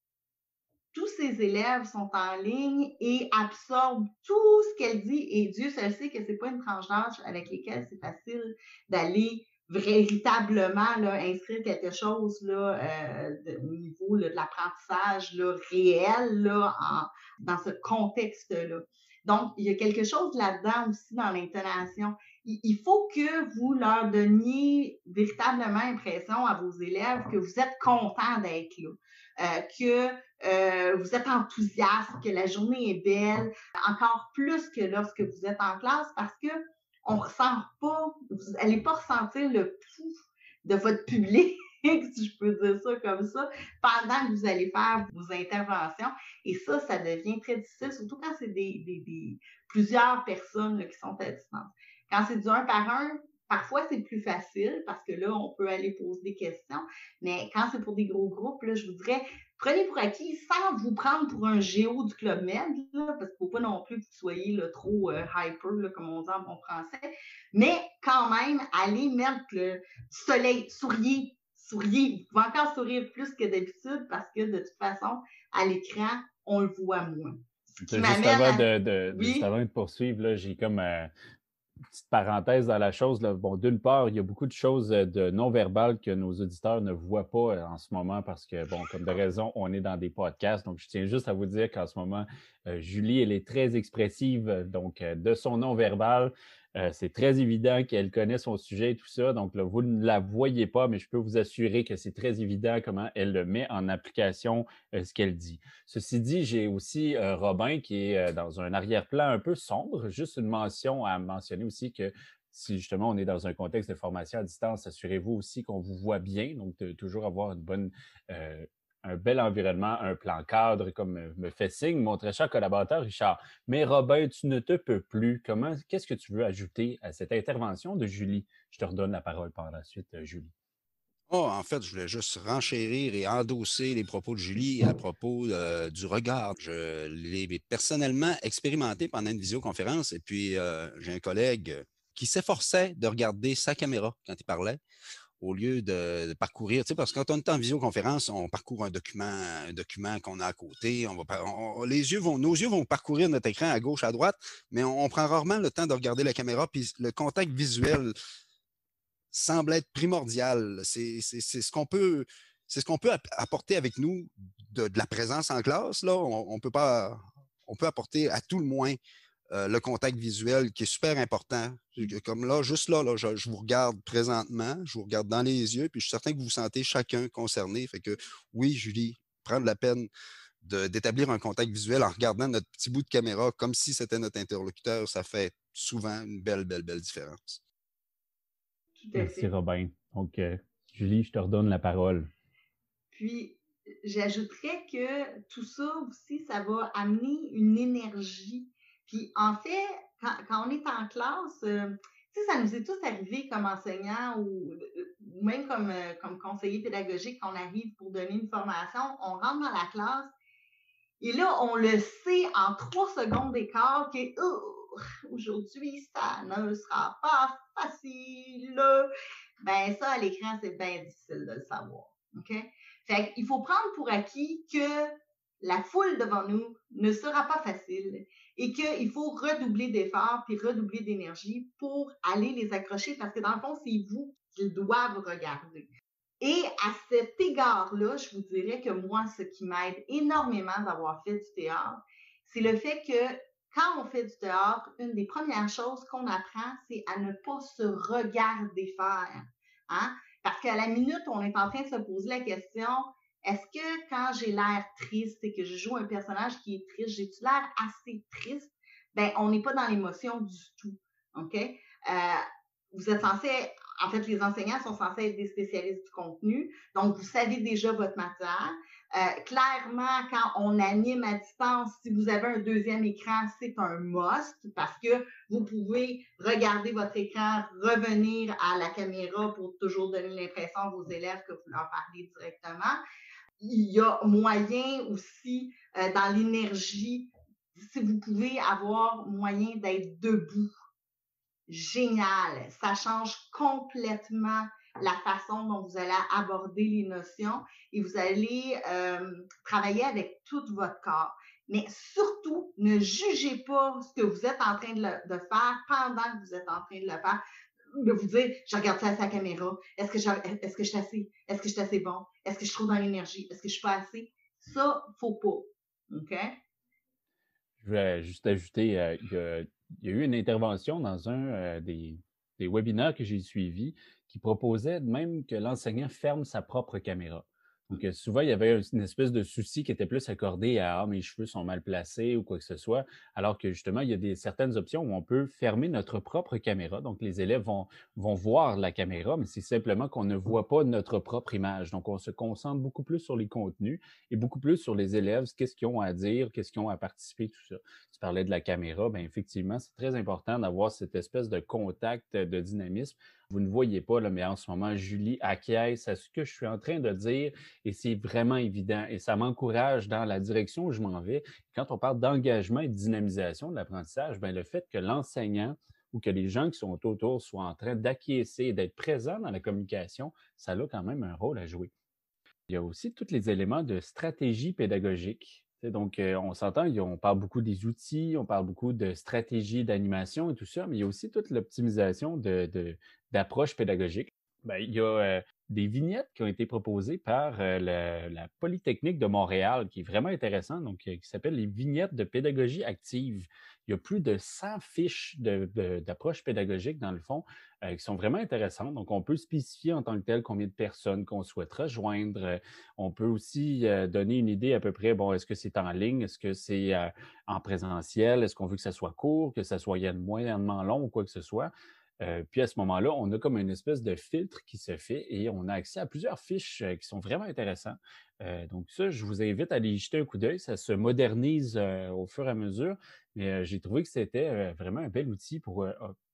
[SPEAKER 7] tous ces élèves sont en ligne et absorbent tout ce qu'elle dit. Et Dieu seul sait que c'est pas une tranche d'âge avec lesquelles c'est facile d'aller véritablement là, inscrire quelque chose là, au niveau là, de l'apprentissage là, réel là, dans ce contexte-là. Donc, il y a quelque chose là-dedans aussi dans l'intonation. Il faut que vous leur donniez véritablement l'impression à vos élèves que vous êtes contents d'être là, que vous êtes enthousiaste, que la journée est belle, encore plus que lorsque vous êtes en classe, parce que on ressent pas, vous n'allez pas ressentir le pouls de votre public si je peux dire ça comme ça, pendant que vous allez faire vos interventions. Et ça devient très difficile, surtout quand c'est plusieurs personnes là, qui sont à distance. Quand c'est du un par un, parfois c'est plus facile parce que là, on peut aller poser des questions. Mais quand c'est pour des gros groupes, là, je vous dirais, prenez pour acquis sans vous prendre pour un géo du Club Med, là, parce qu'il ne faut pas non plus que vous soyez là, trop hyper, là, comme on dit en bon français. Mais quand même, allez mettre le soleil, souriez. Vous pouvez encore sourire plus que d'habitude parce que de toute façon, à l'écran, on le voit moins.
[SPEAKER 1] Juste avant de poursuivre, là, j'ai comme une petite parenthèse dans la chose. Là. Bon, d'une part, il y a beaucoup de choses de non-verbales que nos auditeurs ne voient pas en ce moment parce que, bon, comme de raison, on est dans des podcasts. Donc, je tiens juste à vous dire qu'en ce moment, Julie, elle est très expressive. Donc, de son non-verbal, c'est très évident qu'elle connaît son sujet et tout ça. Donc, là, vous ne la voyez pas, mais je peux vous assurer que c'est très évident comment elle le met en application, ce qu'elle dit. Ceci dit, j'ai aussi Robin qui est dans un arrière-plan un peu sombre. Juste une mention à mentionner aussi que si justement on est dans un contexte de formation à distance, assurez-vous aussi qu'on vous voit bien. Donc, de toujours avoir un bel environnement, un plan cadre, comme me fait signe mon très cher collaborateur Richard. Mais Robin, tu ne te peux plus. Qu'est-ce que tu veux ajouter à cette intervention de Julie? Je te redonne la parole par la suite, Julie.
[SPEAKER 8] En fait, je voulais juste renchérir et endosser les propos de Julie à propos du regard. Je l'ai personnellement expérimenté pendant une visioconférence et puis j'ai un collègue qui s'efforçait de regarder sa caméra quand il parlait au lieu de parcourir, tu sais, parce que quand on est en visioconférence, on parcourt un document qu'on a à côté. Nos yeux vont parcourir notre écran à gauche, à droite, mais on prend rarement le temps de regarder la caméra, puis le contact visuel semble être primordial. C'est ce qu'on peut apporter avec nous de la présence en classe. Là, on peut apporter à tout le moins le contact visuel qui est super important. Comme là, juste là, je vous regarde présentement, je vous regarde dans les yeux, puis je suis certain que vous vous sentez chacun concerné. Fait que oui, Julie, prendre la peine d'établir un contact visuel en regardant notre petit bout de caméra comme si c'était notre interlocuteur, ça fait souvent une belle différence.
[SPEAKER 1] Merci Robin. Donc, Julie, je te redonne la parole.
[SPEAKER 7] Puis, j'ajouterais que tout ça aussi, ça va amener une énergie. Puis, en fait, quand on est en classe, tu sais, ça nous est tous arrivé comme enseignants ou même comme conseiller pédagogique, qu'on arrive pour donner une formation, on rentre dans la classe et là, on le sait en 3 secondes d'écart que aujourd'hui, ça ne sera pas facile. Ben ça, à l'écran, c'est bien difficile de le savoir. OK? Fait qu'il faut prendre pour acquis que la foule devant nous ne sera pas facile et qu'il faut redoubler d'efforts puis redoubler d'énergie pour aller les accrocher parce que dans le fond, c'est vous qu'ils doivent regarder. Et à cet égard-là, je vous dirais que moi, ce qui m'aide énormément d'avoir fait du théâtre, c'est le fait que quand on fait du théâtre, une des premières choses qu'on apprend, c'est à ne pas se regarder faire. Hein? Parce qu'à la minute où on est en train de se poser la question, est-ce que quand j'ai l'air triste et que je joue un personnage qui est triste, j'ai-tu l'air assez triste? Ben, on n'est pas dans l'émotion du tout. OK? Vous êtes censé, en fait, les enseignants sont censés être des spécialistes du contenu. Donc, vous savez déjà votre matière. Clairement, quand on anime à distance, si vous avez un deuxième écran, c'est un must parce que vous pouvez regarder votre écran, revenir à la caméra pour toujours donner l'impression à vos élèves que vous leur parlez directement. Il y a moyen aussi, dans l'énergie, si vous pouvez avoir moyen d'être debout. Génial! Ça change complètement la façon dont vous allez aborder les notions et vous allez travailler avec tout votre corps. Mais surtout, ne jugez pas ce que vous êtes en train de faire pendant que vous êtes en train de le faire. De vous dire, je regarde ça à sa caméra. Est-ce que je suis assez bon? Est-ce que je suis trop dans l'énergie? Est-ce que je suis pas assez? Ça, faut pas. OK?
[SPEAKER 1] Je vais juste ajouter, il y a eu une intervention dans un des webinaires que j'ai suivis qui proposait même que l'enseignant ferme sa propre caméra. Donc, souvent, il y avait une espèce de souci qui était plus accordé à mes cheveux sont mal placés ou quoi que ce soit, alors que justement, il y a certaines options où on peut fermer notre propre caméra. Donc, les élèves vont voir la caméra, mais c'est simplement qu'on ne voit pas notre propre image. Donc, on se concentre beaucoup plus sur les contenus et beaucoup plus sur les élèves, qu'est-ce qu'ils ont à dire, qu'est-ce qu'ils ont à participer, tout ça. Tu parlais de la caméra, bien effectivement, c'est très important d'avoir cette espèce de contact, de dynamisme. Vous ne voyez pas, là, mais en ce moment, Julie acquiesce à ce que je suis en train de dire et c'est vraiment évident et ça m'encourage dans la direction où je m'en vais. Quand on parle d'engagement et de dynamisation de l'apprentissage, bien, le fait que l'enseignant ou que les gens qui sont autour soient en train d'acquiescer et d'être présents dans la communication, ça a quand même un rôle à jouer. Il y a aussi tous les éléments de stratégie pédagogique. Donc, on s'entend, on parle beaucoup des outils, on parle beaucoup de stratégie d'animation et tout ça, mais il y a aussi toute l'optimisation d'approches pédagogiques. Bien, il y a des vignettes qui ont été proposées par la Polytechnique de Montréal, qui est vraiment intéressant, donc qui s'appelle les vignettes de pédagogie active. Il y a plus de 100 fiches d'approches pédagogiques, dans le fond, qui sont vraiment intéressantes. Donc, on peut spécifier en tant que tel combien de personnes qu'on souhaite rejoindre. On peut aussi donner une idée à peu près, bon, est-ce que c'est en ligne, est-ce que c'est en présentiel, est-ce qu'on veut que ça soit court, que ça soit moyennement long ou quoi que ce soit. Puis à ce moment-là, on a comme une espèce de filtre qui se fait et on a accès à plusieurs fiches qui sont vraiment intéressantes. Donc ça, je vous invite à aller y jeter un coup d'œil. Ça se modernise au fur et à mesure, mais j'ai trouvé que c'était vraiment un bel outil pour,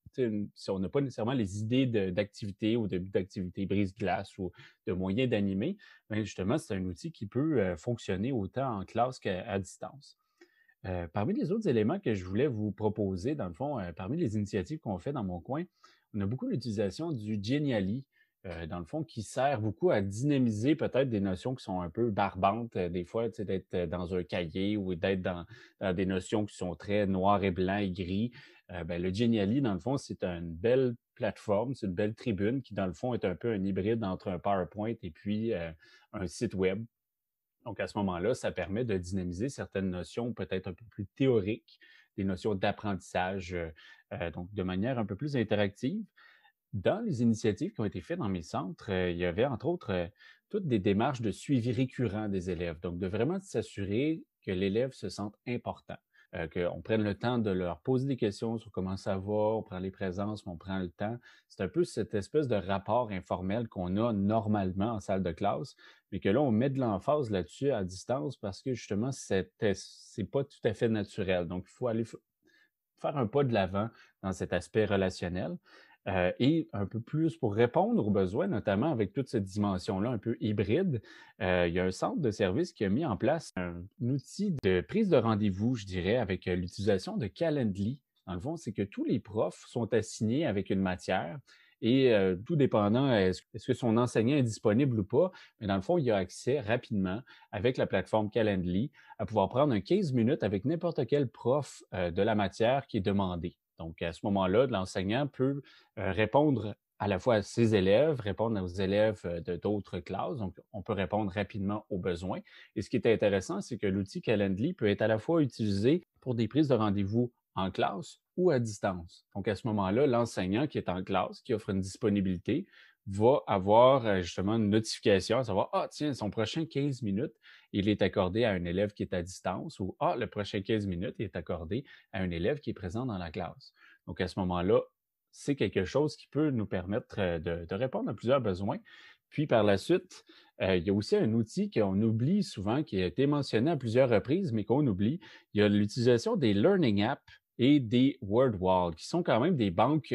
[SPEAKER 1] si on n'a pas nécessairement les idées d'activités ou d'activités brise-glace ou de moyens d'animer, bien justement, c'est un outil qui peut fonctionner autant en classe qu'à distance. Parmi les autres éléments que je voulais vous proposer, dans le fond, parmi les initiatives qu'on fait dans mon coin, on a beaucoup l'utilisation du Geniali, dans le fond, qui sert beaucoup à dynamiser peut-être des notions qui sont un peu barbantes, des fois, tu sais, d'être dans un cahier ou d'être dans des notions qui sont très noires et blancs et gris. Ben, le Geniali, dans le fond, c'est une belle plateforme, c'est une belle tribune qui, dans le fond, est un peu un hybride entre un PowerPoint et puis un site web. Donc, à ce moment-là, ça permet de dynamiser certaines notions peut-être un peu plus théoriques, des notions d'apprentissage, donc de manière un peu plus interactive. Dans les initiatives qui ont été faites dans mes centres, il y avait entre autres toutes des démarches de suivi récurrent des élèves. Donc, de vraiment s'assurer que l'élève se sente important, qu'on prenne le temps de leur poser des questions sur comment ça va, on prend les présences, on prend le temps. C'est un peu cette espèce de rapport informel qu'on a normalement en salle de classe, mais que là, on met de l'emphase là-dessus à distance parce que justement, c'est pas tout à fait naturel. Donc, il faut aller faire un pas de l'avant dans cet aspect relationnel. Et un peu plus pour répondre aux besoins, notamment avec toute cette dimension-là un peu hybride, il y a un centre de service qui a mis en place un outil de prise de rendez-vous, je dirais, avec l'utilisation de Calendly. Dans le fond, c'est que tous les profs sont assignés avec une matière et tout dépendant, est-ce que son enseignant est disponible ou pas, mais dans le fond, il y a accès rapidement avec la plateforme Calendly à pouvoir prendre un 15 minutes avec n'importe quel prof de la matière qui est demandé. Donc, à ce moment-là, l'enseignant peut répondre à la fois à ses élèves, répondre aux élèves de d'autres classes. Donc, on peut répondre rapidement aux besoins. Et ce qui est intéressant, c'est que l'outil Calendly peut être à la fois utilisé pour des prises de rendez-vous en classe ou à distance. Donc, à ce moment-là, l'enseignant qui est en classe, qui offre une disponibilité, va avoir justement une notification à savoir, ah, tiens, son prochain 15 minutes, il est accordé à un élève qui est à distance ou, ah, le prochain 15 minutes est accordé à un élève qui est présent dans la classe. Donc, à ce moment-là, c'est quelque chose qui peut nous permettre de répondre à plusieurs besoins. Puis, par la suite, il y a aussi un outil qu'on oublie souvent, qui a été mentionné à plusieurs reprises, mais qu'on oublie. Il y a l'utilisation des Learning Apps et des WordWall, qui sont quand même des banques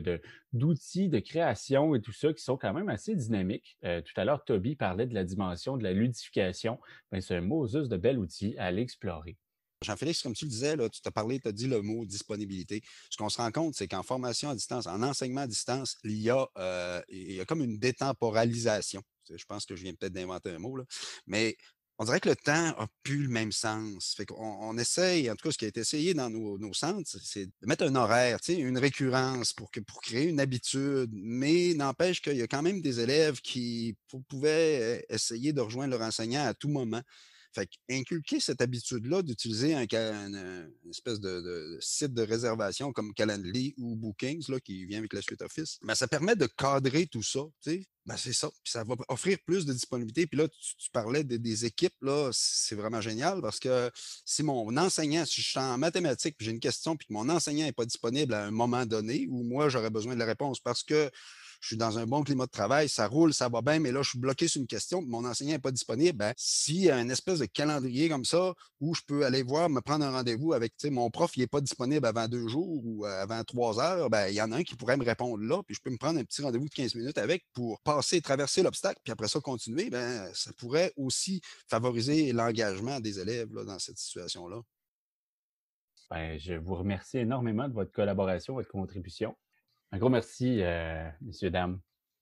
[SPEAKER 1] d'outils de création et tout ça, qui sont quand même assez dynamiques. Tout à l'heure, Toby parlait de la dimension de la ludification. Bien, c'est un Moses de bel outil à aller explorer.
[SPEAKER 8] Jean-Félix, comme tu le disais, là, tu as dit le mot disponibilité. Ce qu'on se rend compte, c'est qu'en formation à distance, en enseignement à distance, il y a comme une détemporalisation. Je pense que je viens peut-être d'inventer un mot, là. Mais on dirait que le temps n'a plus le même sens. Fait qu'on essaye, en tout cas, ce qui a été essayé dans nos centres, c'est de mettre un horaire, une récurrence pour créer une habitude, mais n'empêche qu'il y a quand même des élèves qui pouvaient essayer de rejoindre leur enseignant à tout moment. Fait qu'inculquer cette habitude-là d'utiliser une espèce de site de réservation comme Calendly ou Bookings, là, qui vient avec la suite Office, ben, ça permet de cadrer tout ça, tu sais. Ben, c'est ça. Puis ça va offrir plus de disponibilité. Puis là, tu parlais des équipes, là, c'est vraiment génial parce que si mon enseignant, si je suis en mathématiques, puis j'ai une question, puis que mon enseignant n'est pas disponible à un moment donné, ou moi, j'aurais besoin de la réponse parce que je suis dans un bon climat de travail, ça roule, ça va bien, mais là, je suis bloqué sur une question, mon enseignant n'est pas disponible, ben, s'il y a une espèce de calendrier comme ça, où je peux aller voir, me prendre un rendez-vous avec, tu sais, mon prof, il n'est pas disponible avant 2 jours ou avant 3 heures, ben, il y en a un qui pourrait me répondre là, puis je peux me prendre un petit rendez-vous de 15 minutes avec pour passer, traverser l'obstacle, puis après ça, continuer, ben, ça pourrait aussi favoriser l'engagement des élèves là, dans cette situation-là.
[SPEAKER 1] Ben, je vous remercie énormément de votre collaboration, votre contribution. Un gros merci, messieurs, dames.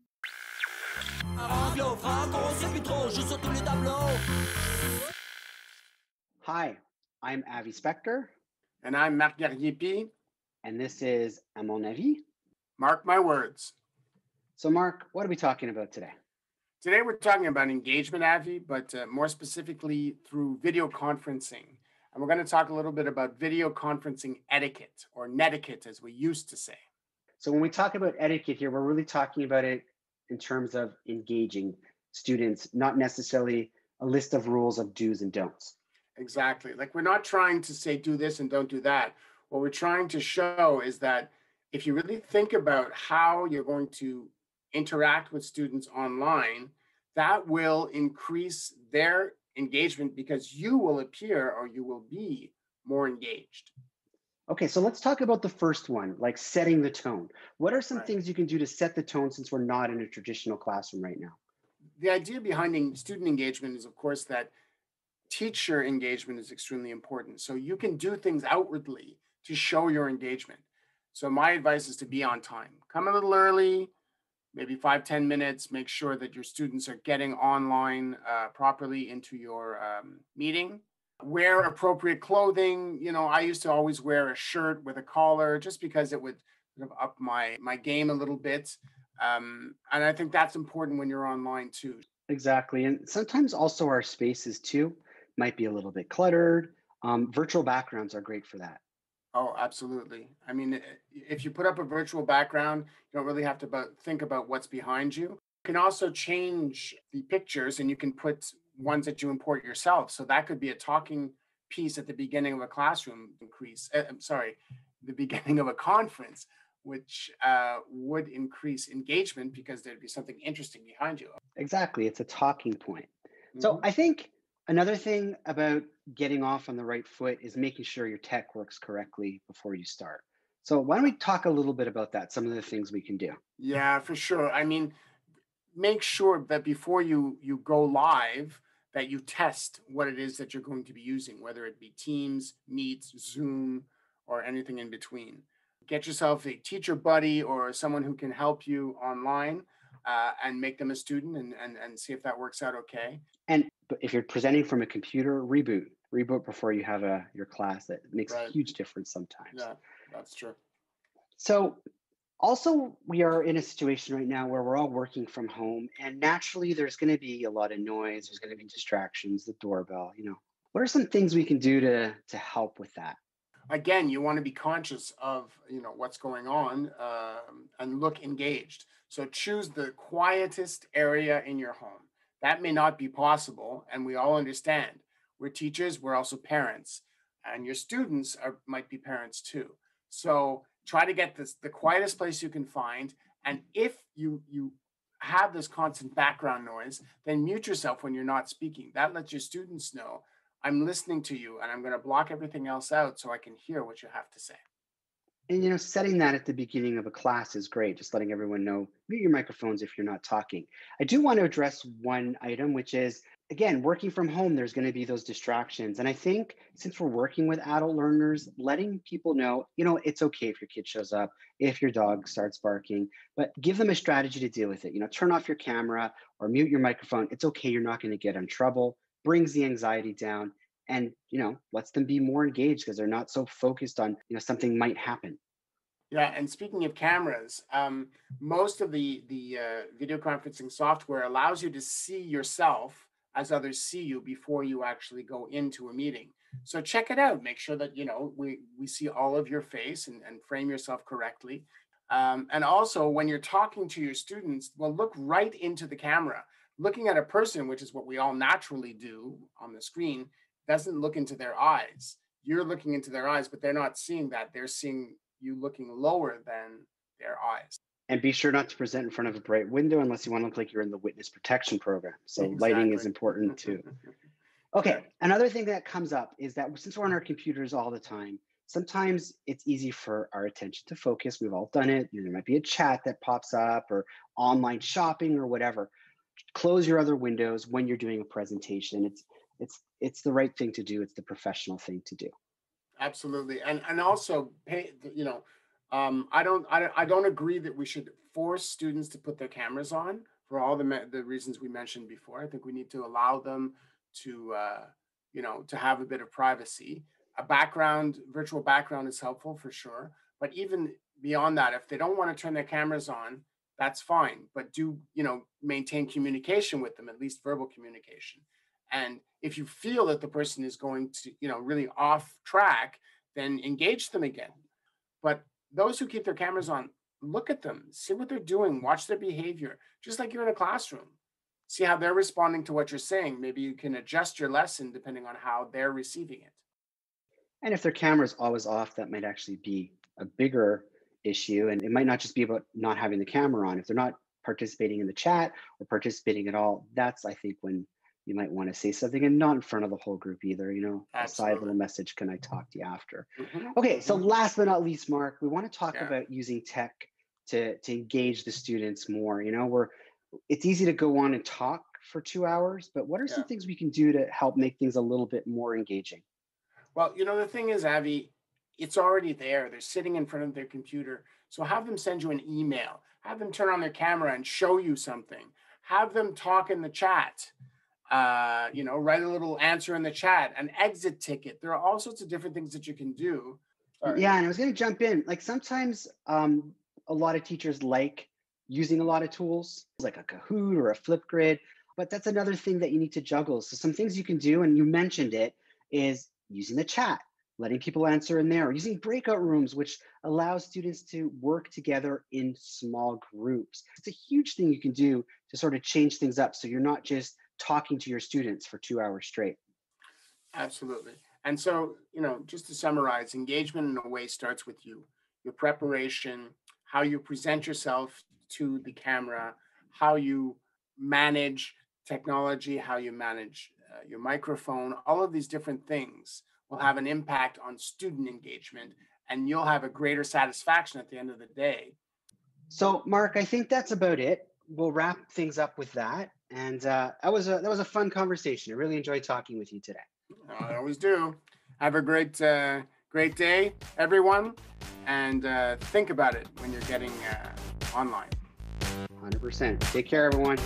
[SPEAKER 9] Hi, I'm Avi Spector.
[SPEAKER 10] And I'm Marc Garrier-P.
[SPEAKER 9] And this is À mon avis.
[SPEAKER 10] Mark my words.
[SPEAKER 9] So, Mark, what are we talking about today?
[SPEAKER 10] Today we're talking about engagement, Avi, but more specifically through video conferencing. And we're going to talk a little bit about video conferencing etiquette, or netiquette, as we used to say.
[SPEAKER 9] So when we talk about etiquette here, we're really talking about it in terms of engaging students, not necessarily a list of rules of do's and don'ts.
[SPEAKER 10] Exactly. Like, we're not trying to say do this and don't do that. What we're trying to show is that if you really think about how you're going to interact with students online, that will increase their engagement because you will appear or you will be more engaged.
[SPEAKER 9] Okay, so let's talk about the first one, like setting the tone. What are some things you can do to set the tone since we're not in a traditional classroom right now?
[SPEAKER 10] The idea behind student engagement is, of course, that teacher engagement is extremely important. So you can do things outwardly to show your engagement. So my advice is to be on time. Come a little early, maybe 5-10 minutes. Make sure that your students are getting online properly into your meeting. Wear appropriate clothing. You know, I used to always wear a shirt with a collar just because it would sort of up my game a little bit. And I think that's important when you're online too.
[SPEAKER 9] Exactly. And sometimes also our spaces too might be a little bit cluttered. Virtual backgrounds are great for that.
[SPEAKER 10] Oh, absolutely. I mean, if you put up a virtual background, you don't really have to think about what's behind you. You can also change the pictures and you can put ones that you import yourself. So that could be a talking piece at the beginning of a classroom the beginning of a conference, which would increase engagement because there'd be something interesting behind you.
[SPEAKER 9] Exactly. It's a talking point. Mm-hmm. So I think another thing about getting off on the right foot is making sure your tech works correctly before you start. So why don't we talk a little bit about that, some of the things we can do?
[SPEAKER 10] Yeah, for sure. I mean, make sure that before you go live, that you test what it is that you're going to be using, whether it be Teams, Meet, Zoom, or anything in between. Get yourself a teacher buddy or someone who can help you online and make them a student and see if that works out okay.
[SPEAKER 9] And if you're presenting from a computer, reboot before you have your class. That makes a huge difference sometimes.
[SPEAKER 10] Yeah, that's true.
[SPEAKER 9] So also, we are in a situation right now where we're all working from home, and naturally there's going to be a lot of noise. There's going to be distractions, the doorbell, you know. What are some things we can do to help with that?
[SPEAKER 10] Again, you want to be conscious of, you know, what's going on and look engaged. So choose the quietest area in your home. That may not be possible, and we all understand. We're teachers, we're also parents, and your students might be parents too. So try to get the quietest place you can find. And if you have this constant background noise, then mute yourself when you're not speaking. That lets your students know, I'm listening to you and I'm going to block everything else out so I can hear what you have to say.
[SPEAKER 9] And, you know, setting that at the beginning of a class is great. Just letting everyone know, mute your microphones if you're not talking. I do want to address one item, which is, again, working from home, there's going to be those distractions. And I think since we're working with adult learners, letting people know, you know, it's okay if your kid shows up, if your dog starts barking, but give them a strategy to deal with it. You know, turn off your camera or mute your microphone. It's okay. You're not going to get in trouble. Brings the anxiety down and, you know, lets them be more engaged because they're not so focused on, you know, something might happen.
[SPEAKER 10] Yeah, and speaking of cameras, most of the video conferencing software allows you to see yourself as others see you before you actually go into a meeting. So check it out. Make sure that, we see all of your face and frame yourself correctly. And also when you're talking to your students, well, look right into the camera. Looking at a person, which is what we all naturally do on the screen, doesn't look into their eyes. You're looking into their eyes, but they're not seeing that. They're seeing you looking lower than their eyes.
[SPEAKER 9] And be sure not to present in front of a bright window unless you want to look like you're in the witness protection program. So lighting is important too. Okay, another thing that comes up is that since we're on our computers all the time, sometimes it's easy for our attention to focus. We've all done it. There might be a chat that pops up or online shopping or whatever. Close your other windows when you're doing a presentation. It's the right thing to do. It's the professional thing to do.
[SPEAKER 10] Absolutely, and also pay. I don't agree that we should force students to put their cameras on for all the reasons we mentioned before. I think we need to allow them to to have a bit of privacy. A virtual background is helpful for sure, but even beyond that, if they don't want to turn their cameras on, that's fine. But do maintain communication with them, at least verbal communication. And if you feel that the person is going to really off track, then engage them again. But those who keep their cameras on, look at them, see what they're doing, watch their behavior, just like you're in a classroom. See how they're responding to what you're saying. Maybe you can adjust your lesson depending on how they're receiving it.
[SPEAKER 9] And if their camera's always off, that might actually be a bigger issue. And it might not just be about not having the camera on. If they're not participating in the chat or participating at all, that's, I think, when you might want to say something, and not in front of the whole group either. A side little message, can I talk to you after? Okay, so last but not least, Mark, we want to talk about using tech to engage the students more. It's easy to go on and talk for 2 hours, but what are some things we can do to help make things a little bit more engaging?
[SPEAKER 10] Well, the thing is, Avi, it's already there. They're sitting in front of their computer. So have them send you an email, have them turn on their camera and show you something, have them talk in the chat. Write a little answer in the chat, an exit ticket. There are all sorts of different things that you can do.
[SPEAKER 9] Yeah, and I was going to jump in. Like sometimes a lot of teachers like using a lot of tools like a Kahoot or a Flipgrid, but that's another thing that you need to juggle. So some things you can do, and you mentioned it, is using the chat, letting people answer in there, or using breakout rooms, which allows students to work together in small groups. It's a huge thing you can do to sort of change things up so you're not just talking to your students for 2 hours straight.
[SPEAKER 10] Absolutely. And so, just to summarize, engagement in a way starts with you, your preparation, how you present yourself to the camera, how you manage technology, how you manage your microphone. All of these different things will have an impact on student engagement, and you'll have a greater satisfaction at the end of the day.
[SPEAKER 9] So, Mark, I think that's about it. We'll wrap things up with that. And that was a fun conversation. I really enjoyed talking with you today.
[SPEAKER 10] I always do. Have a great day, everyone. And think about it when you're getting online.
[SPEAKER 9] 100%. Take care, everyone.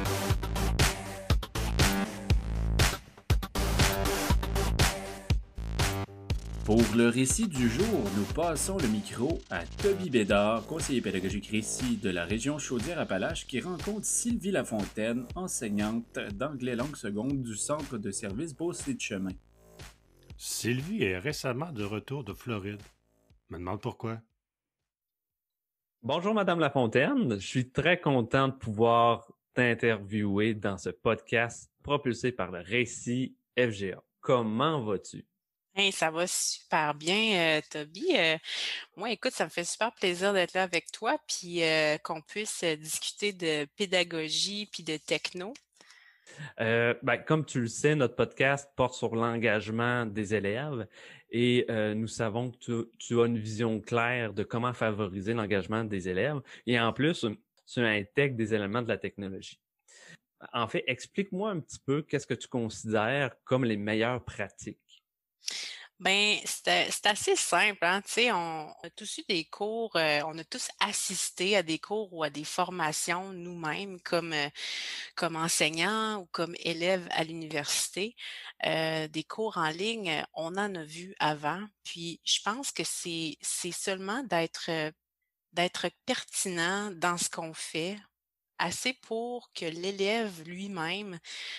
[SPEAKER 1] Pour le récit du jour, nous passons le micro à Toby Bédard, conseiller pédagogique récit de la région Chaudière-Appalaches, qui rencontre Sylvie Lafontaine, enseignante d'anglais langue seconde du Centre de services Beauce-les-Chemins.
[SPEAKER 2] Sylvie est récemment de retour de Floride. Me demande pourquoi.
[SPEAKER 6] Bonjour, Madame Lafontaine. Je suis très content de pouvoir t'interviewer dans ce podcast propulsé par le récit FGA. Comment vas-tu?
[SPEAKER 11] Hey, ça va super bien, Toby. Moi, écoute, ça me fait super plaisir d'être là avec toi, puis qu'on puisse discuter de pédagogie puis de techno.
[SPEAKER 6] Comme tu le sais, notre podcast porte sur l'engagement des élèves et nous savons que tu as une vision claire de comment favoriser l'engagement des élèves et en plus, tu intègres des éléments de la technologie. En fait, explique-moi un petit peu qu'est-ce que tu considères comme les meilleures pratiques.
[SPEAKER 11] Ben, c'est assez simple, hein. Tu sais, on a tous eu des cours, on a tous assisté à des cours ou à des formations nous-mêmes comme enseignants ou comme élèves à l'université. Des cours en ligne, on en a vu avant. Puis, je pense que c'est seulement d'être pertinent dans ce qu'on fait assez pour que l'élève lui-même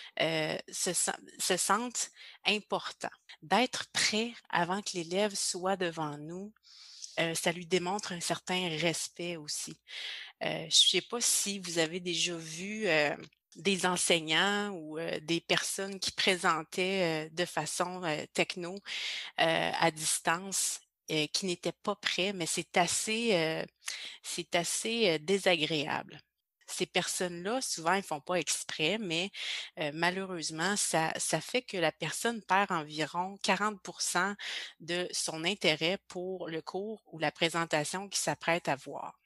[SPEAKER 11] se sente important. D'être prêt avant que l'élève soit devant nous, ça lui démontre un certain respect aussi. Je ne sais pas si vous avez déjà vu des enseignants ou des personnes qui présentaient de façon techno à distance qui n'étaient pas prêts, mais c'est assez désagréable. Ces personnes-là, souvent, ils ne font pas exprès, mais malheureusement, ça fait que la personne perd environ 40 de son intérêt pour le cours ou la présentation qu'il s'apprête à voir.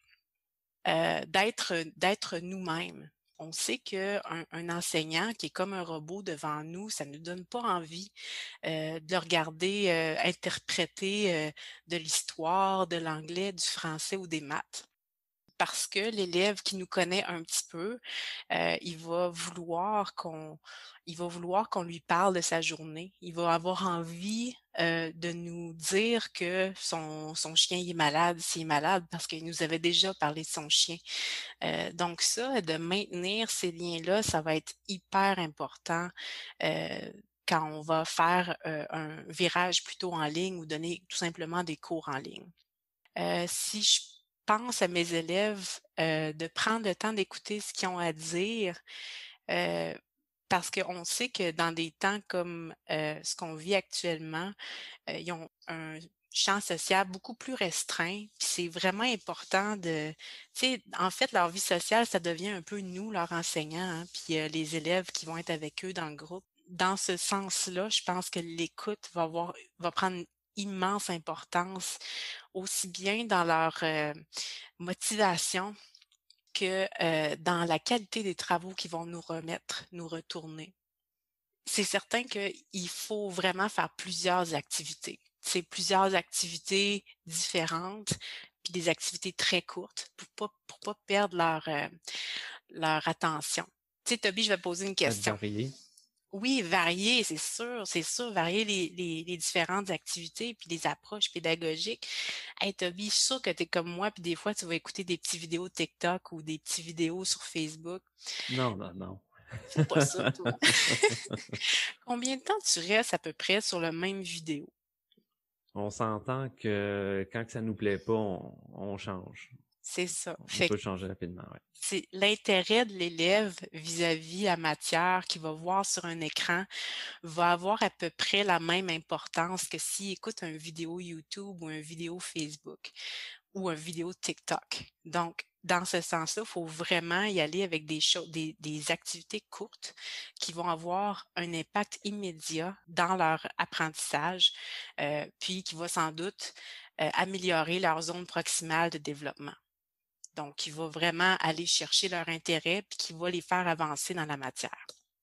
[SPEAKER 11] D'être nous-mêmes. On sait qu'un enseignant qui est comme un robot devant nous, ça ne nous donne pas envie de le regarder interpréter de l'histoire, de l'anglais, du français ou des maths. Parce que l'élève qui nous connaît un petit peu, il va vouloir qu'on lui parle de sa journée. Il va avoir envie de nous dire que son chien il est malade, s'il est malade, parce qu'il nous avait déjà parlé de son chien. Donc ça, de maintenir ces liens-là, ça va être hyper important quand on va faire un virage plutôt en ligne ou donner tout simplement des cours en ligne. Si je pense à mes élèves, de prendre le temps d'écouter ce qu'ils ont à dire, parce qu'on sait que dans des temps comme ce qu'on vit actuellement, ils ont un champ social beaucoup plus restreint. Puis c'est vraiment important de, tu sais, en fait, leur vie sociale, ça devient un peu nous, leurs enseignants, hein, puis les élèves qui vont être avec eux dans le groupe. Dans ce sens-là, je pense que l'écoute va prendre une immense importance, aussi bien dans leur motivation que dans la qualité des travaux qu'ils vont nous remettre, nous retourner. C'est certain qu'il faut vraiment faire plusieurs activités. C'est plusieurs activités différentes, puis des activités très courtes pour pas perdre leur attention. Tu sais, Toby, je vais te poser une question.
[SPEAKER 6] Varié.
[SPEAKER 11] Oui, varier, c'est sûr, varier les différentes activités puis les approches pédagogiques. Hey, Toby, je suis sûre que tu es comme moi, puis des fois, tu vas écouter des petites vidéos TikTok ou des petites vidéos sur Facebook.
[SPEAKER 6] Non.
[SPEAKER 11] Fais pas ça, toi. Combien de temps tu restes à peu près sur le même vidéo?
[SPEAKER 6] On s'entend que quand ça nous plaît pas, on change.
[SPEAKER 11] C'est ça.
[SPEAKER 6] On peut changer rapidement, ouais.
[SPEAKER 11] C'est l'intérêt de l'élève vis-à-vis la matière qu'il va voir sur un écran va avoir à peu près la même importance que s'il écoute une vidéo YouTube ou une vidéo Facebook ou une vidéo TikTok. Donc, dans ce sens-là, il faut vraiment y aller avec des activités courtes qui vont avoir un impact immédiat dans leur apprentissage, puis qui va sans doute améliorer leur zone proximale de développement. Donc, qui va vraiment aller chercher leur intérêt puis qui va les faire avancer dans la matière.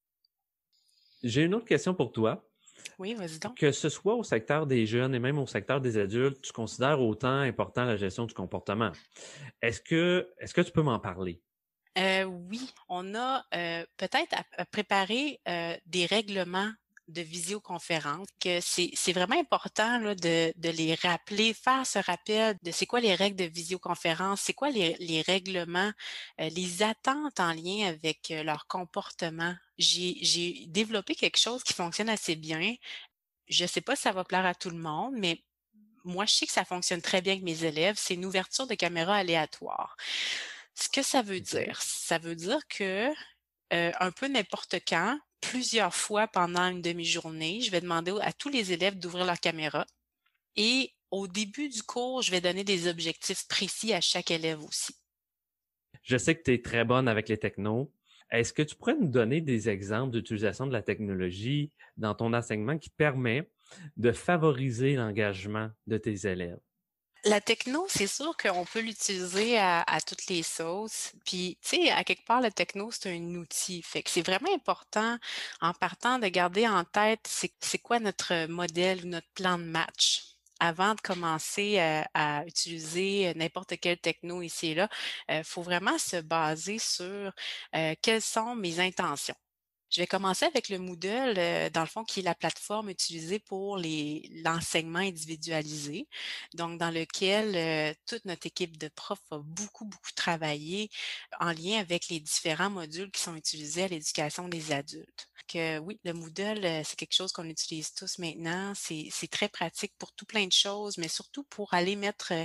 [SPEAKER 6] J'ai une autre question pour toi.
[SPEAKER 11] Oui, vas-y donc.
[SPEAKER 6] Que ce soit au secteur des jeunes et même au secteur des adultes, tu considères autant important la gestion du comportement. Est-ce que tu peux m'en parler?
[SPEAKER 11] Oui, on a peut-être à préparer des règlements de visioconférence, que c'est vraiment important là, de les rappeler, faire ce rappel de c'est quoi les règles de visioconférence, c'est quoi les règlements, les attentes en lien avec leur comportement. J'ai développé quelque chose qui fonctionne assez bien. Je ne sais pas si ça va plaire à tout le monde, mais moi, je sais que ça fonctionne très bien avec mes élèves. C'est une ouverture de caméra aléatoire. Ce que ça veut dire, ça veut dire que un peu n'importe quand, plusieurs fois pendant une demi-journée, je vais demander à tous les élèves d'ouvrir leur caméra et au début du cours, je vais donner des objectifs précis à chaque élève aussi.
[SPEAKER 6] Je sais que tu es très bonne avec les technos. Est-ce que tu pourrais nous donner des exemples d'utilisation de la technologie dans ton enseignement qui permet de favoriser l'engagement de tes élèves?
[SPEAKER 11] La techno, c'est sûr qu'on peut l'utiliser à toutes les sauces. Puis, tu sais, à quelque part, la techno, c'est un outil. Fait que c'est vraiment important, en partant, de garder en tête c'est quoi notre modèle ou notre plan de match. Avant de commencer à utiliser n'importe quelle techno ici et là, faut vraiment se baser sur quelles sont mes intentions. Je vais commencer avec le Moodle, dans le fond, qui est la plateforme utilisée pour l'enseignement individualisé, donc dans lequel toute notre équipe de profs a beaucoup, beaucoup travaillé en lien avec les différents modules qui sont utilisés à l'éducation des adultes. Que oui, le Moodle, c'est quelque chose qu'on utilise tous maintenant. C'est très pratique pour tout plein de choses, mais surtout pour aller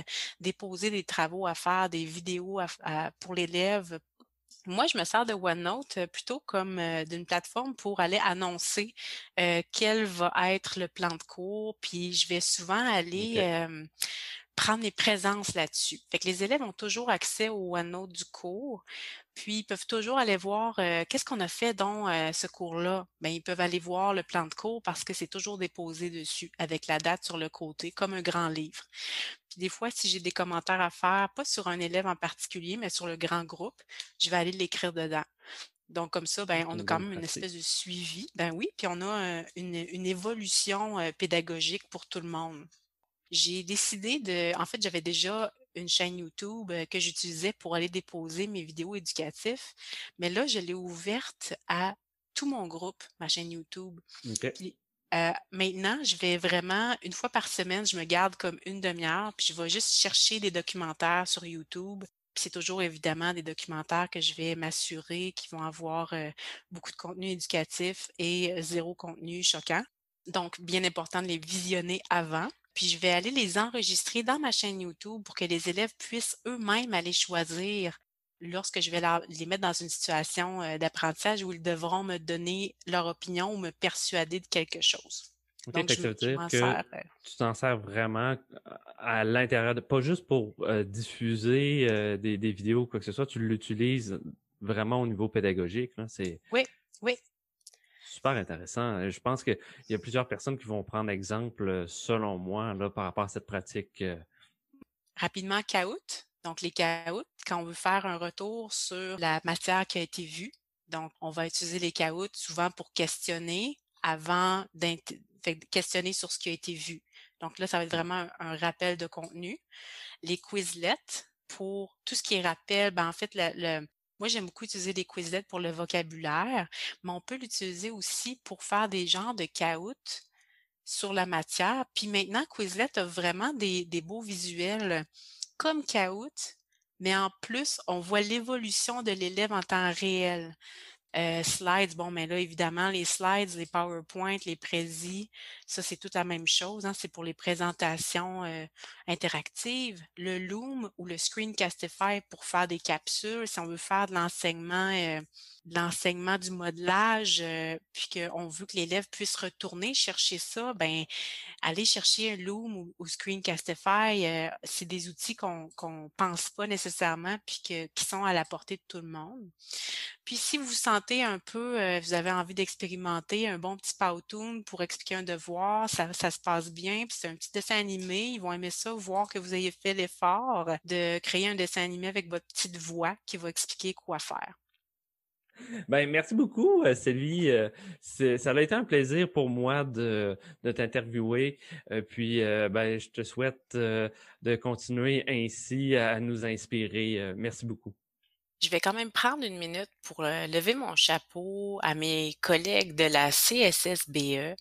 [SPEAKER 11] déposer des travaux à faire, des vidéos pour l'élève. Moi, je me sers de OneNote plutôt comme d'une plateforme pour aller annoncer quel va être le plan de cours, puis je vais souvent aller
[SPEAKER 6] OK.
[SPEAKER 11] prendre mes présences là-dessus. Fait que les élèves ont toujours accès au OneNote du cours, puis ils peuvent toujours aller voir qu'est-ce qu'on a fait dans ce cours-là. Bien, ils peuvent aller voir le plan de cours parce que c'est toujours déposé dessus avec la date sur le côté, comme un grand livre. Puis des fois, si j'ai des commentaires à faire, pas sur un élève en particulier, mais sur le grand groupe, je vais aller l'écrire dedans. Donc comme ça, ben,
[SPEAKER 6] C'est
[SPEAKER 11] on a
[SPEAKER 6] une
[SPEAKER 11] quand
[SPEAKER 6] bonne
[SPEAKER 11] même une
[SPEAKER 6] pratique.
[SPEAKER 11] espèce de suivi. Ben oui, puis on a une évolution pédagogique pour tout le monde. J'ai décidé en fait, j'avais déjà une chaîne YouTube que j'utilisais pour aller déposer mes vidéos éducatives, mais là, je l'ai ouverte à tout mon groupe, ma chaîne YouTube.
[SPEAKER 6] OK.
[SPEAKER 11] Puis, maintenant, je vais vraiment, une fois par semaine, je me garde comme une demi-heure, puis je vais juste chercher des documentaires sur YouTube. Puis c'est toujours évidemment des documentaires que je vais m'assurer qu'ils vont avoir beaucoup de contenu éducatif et zéro contenu choquant. Donc, bien important de les visionner avant. Puis je vais aller les enregistrer dans ma chaîne YouTube pour que les élèves puissent eux-mêmes aller choisir lorsque je vais les mettre dans une situation d'apprentissage où ils devront me donner leur opinion ou me persuader de quelque chose.
[SPEAKER 6] OK,
[SPEAKER 11] Donc,
[SPEAKER 6] fait que ça veut
[SPEAKER 11] je
[SPEAKER 6] dire
[SPEAKER 11] m'en
[SPEAKER 6] que
[SPEAKER 11] sers.
[SPEAKER 6] tu t'en sers vraiment à l'intérieur pas juste pour diffuser des vidéos ou quoi que ce soit, tu l'utilises vraiment au niveau pédagogique, là. C'est
[SPEAKER 11] Oui, oui.
[SPEAKER 6] super intéressant. Je pense qu'il y a plusieurs personnes qui vont prendre exemple, selon moi, là, par rapport à cette pratique.
[SPEAKER 11] Rapidement, Kahoot. Donc, les Kahoot, quand on veut faire un retour sur la matière qui a été vue. Donc, on va utiliser les Kahoot souvent pour questionner questionner sur ce qui a été vu. Donc là, ça va être vraiment un rappel de contenu. Les Quizlets, pour tout ce qui est rappel, ben en fait, moi, j'aime beaucoup utiliser les Quizlets pour le vocabulaire, mais on peut l'utiliser aussi pour faire des genres de Kahoot sur la matière. Puis maintenant, Quizlet a vraiment des beaux visuels comme Kahoot, mais en plus, on voit l'évolution de l'élève en temps réel. Slides, bon, mais là, évidemment, les slides, les PowerPoint, les présis, ça, c'est toute la même chose, hein, c'est pour les présentations interactives. Le Loom ou le Screencastify pour faire des capsules, si on veut faire de l'enseignement du modelage, puis qu'on veut que l'élève puisse retourner chercher ça, ben aller chercher un Loom ou Screencastify, c'est des outils qu'on pense pas nécessairement puis qui sont à la portée de tout le monde. Puis si vous sentez un peu, vous avez envie d'expérimenter un bon petit Powtoon pour expliquer un devoir, ça se passe bien, puis c'est un petit dessin animé, ils vont aimer ça, voir que vous ayez fait l'effort de créer un dessin animé avec votre petite voix qui va expliquer quoi faire.
[SPEAKER 6] Ben, merci beaucoup, Sylvie. Ça a été un plaisir pour moi de t'interviewer. Puis, ben, je te souhaite de continuer ainsi à nous inspirer. Merci beaucoup.
[SPEAKER 11] Je vais quand même prendre une minute pour lever mon chapeau à mes collègues de la CSSBE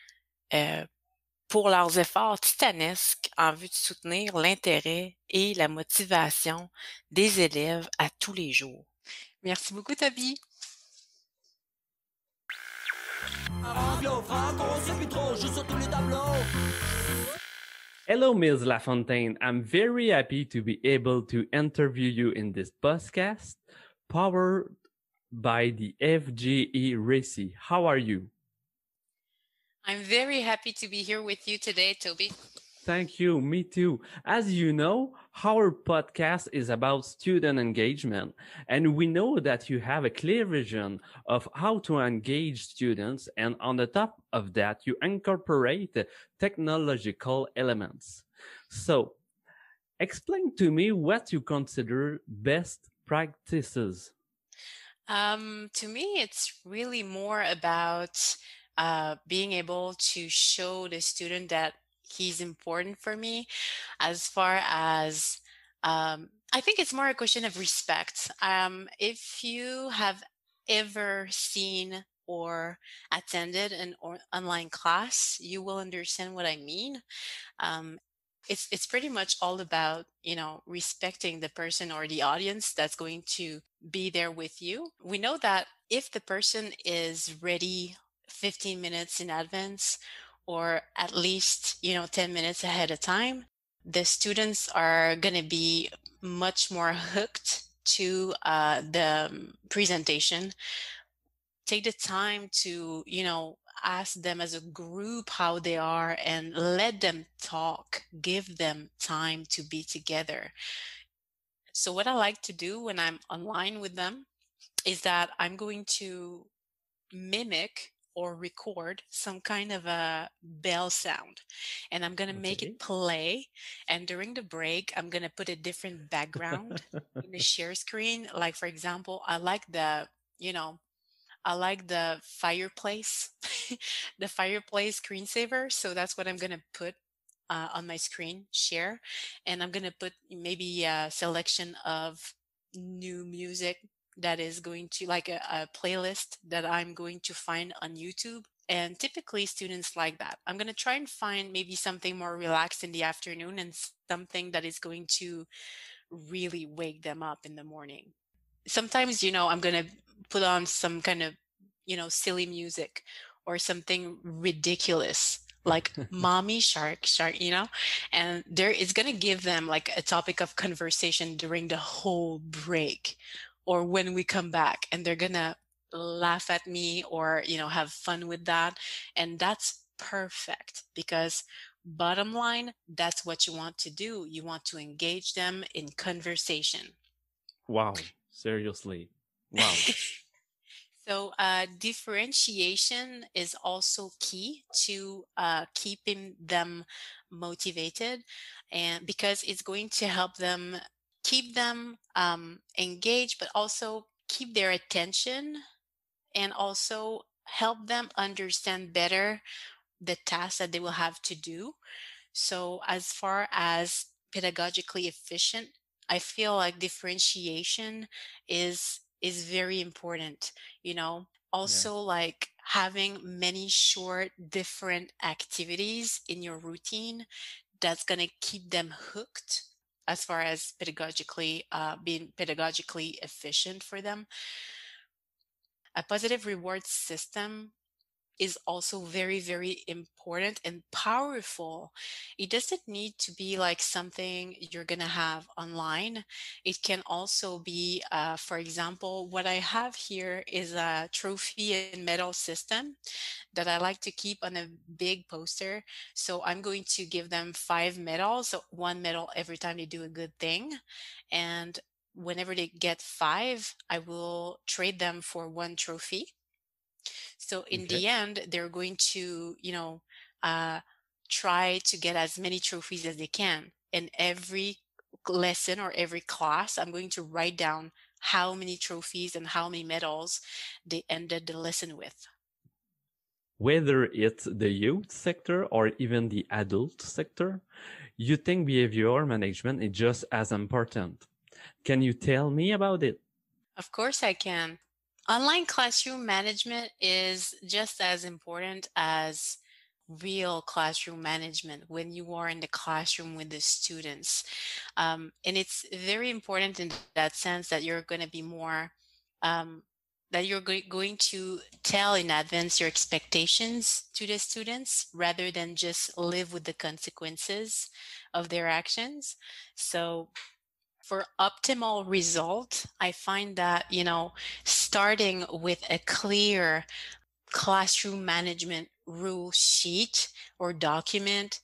[SPEAKER 11] pour leurs efforts titanesques en vue de soutenir l'intérêt et la motivation des élèves à tous les jours. Merci beaucoup, Toby.
[SPEAKER 6] Hello, Ms. Lafontaine. I'm very happy to be able to interview you in this podcast, powered by the FGE RACI. How are you?
[SPEAKER 11] I'm very happy to be here with you today, Toby.
[SPEAKER 6] Thank you. Me too. As you know, our podcast is about student engagement, and we know that you have a clear vision of how to engage students. And on the top of that, you incorporate technological elements. So explain to me what you consider best practices.
[SPEAKER 11] To me, it's really more about being able to show the student that he's important for me, as far as I think it's more a question of respect. If you have ever seen or attended an online class, you will understand what I mean. Um, it's pretty much all about, respecting the person or the audience that's going to be there with you. We know that if the person is ready 15 minutes in advance, or at least, 10 minutes ahead of time, the students are going to be much more hooked to the presentation. Take the time to, ask them as a group how they are and let them talk, give them time to be together. So what I like to do when I'm online with them is that I'm going to mimic or record some kind of a bell sound, and I'm going to make
[SPEAKER 6] Okay.
[SPEAKER 11] it play. And during the break, I'm going to put a different background in the share screen. Like, for example, you know, I like the fireplace, the fireplace screensaver. So that's what I'm going to put on my screen share. And I'm going to put maybe a selection of new music that is going to, like a playlist that I'm going to find on YouTube. And typically students like that. I'm going to try and find maybe something more relaxed in the afternoon and something that is going to really wake them up in the morning. Sometimes, I'm going to put on some kind of, silly music or something ridiculous like mommy shark, and it's going to give them like a topic of conversation during the whole break or when we come back, and they're going to laugh at me or, have fun with that. And that's perfect because bottom line, that's what you want to do. You want to engage them in conversation.
[SPEAKER 6] Wow. Seriously. Wow.
[SPEAKER 11] So differentiation is also key to keeping them motivated, and because it's going to help them keep them engaged, but also keep their attention and also help them understand better the tasks that they will have to do. So as far as pedagogically efficient, I feel like differentiation is very important, Also,
[SPEAKER 6] Yes.
[SPEAKER 11] like having many short different activities in your routine that's going to keep them hooked as far as being pedagogically efficient for them. A positive reward system is also very, very important and powerful. It doesn't need to be like something you're going to have online. It can also be, for example, what I have here is a trophy and medal system that I like to keep on a big poster. So I'm going to give them 5 medals, so 1 medal every time they do a good thing. And whenever they get 5, I will trade them for 1 trophy. So in
[SPEAKER 6] Okay.
[SPEAKER 11] the end, they're going to, uh, try to get as many trophies as they can. And every lesson or every class, I'm going to write down how many trophies and how many medals they ended the lesson with.
[SPEAKER 6] Whether it's the youth sector or even the adult sector, you think behavior management is just as important. Can you tell me about it?
[SPEAKER 11] Of course I can. Online classroom management is just as important as real classroom management when you are in the classroom with the students. And it's very important in that sense that you're going to be more, that you're going to tell in advance your expectations to the students rather than just live with the consequences of their actions. So for optimal result, I find that, starting with a clear classroom management rule sheet or document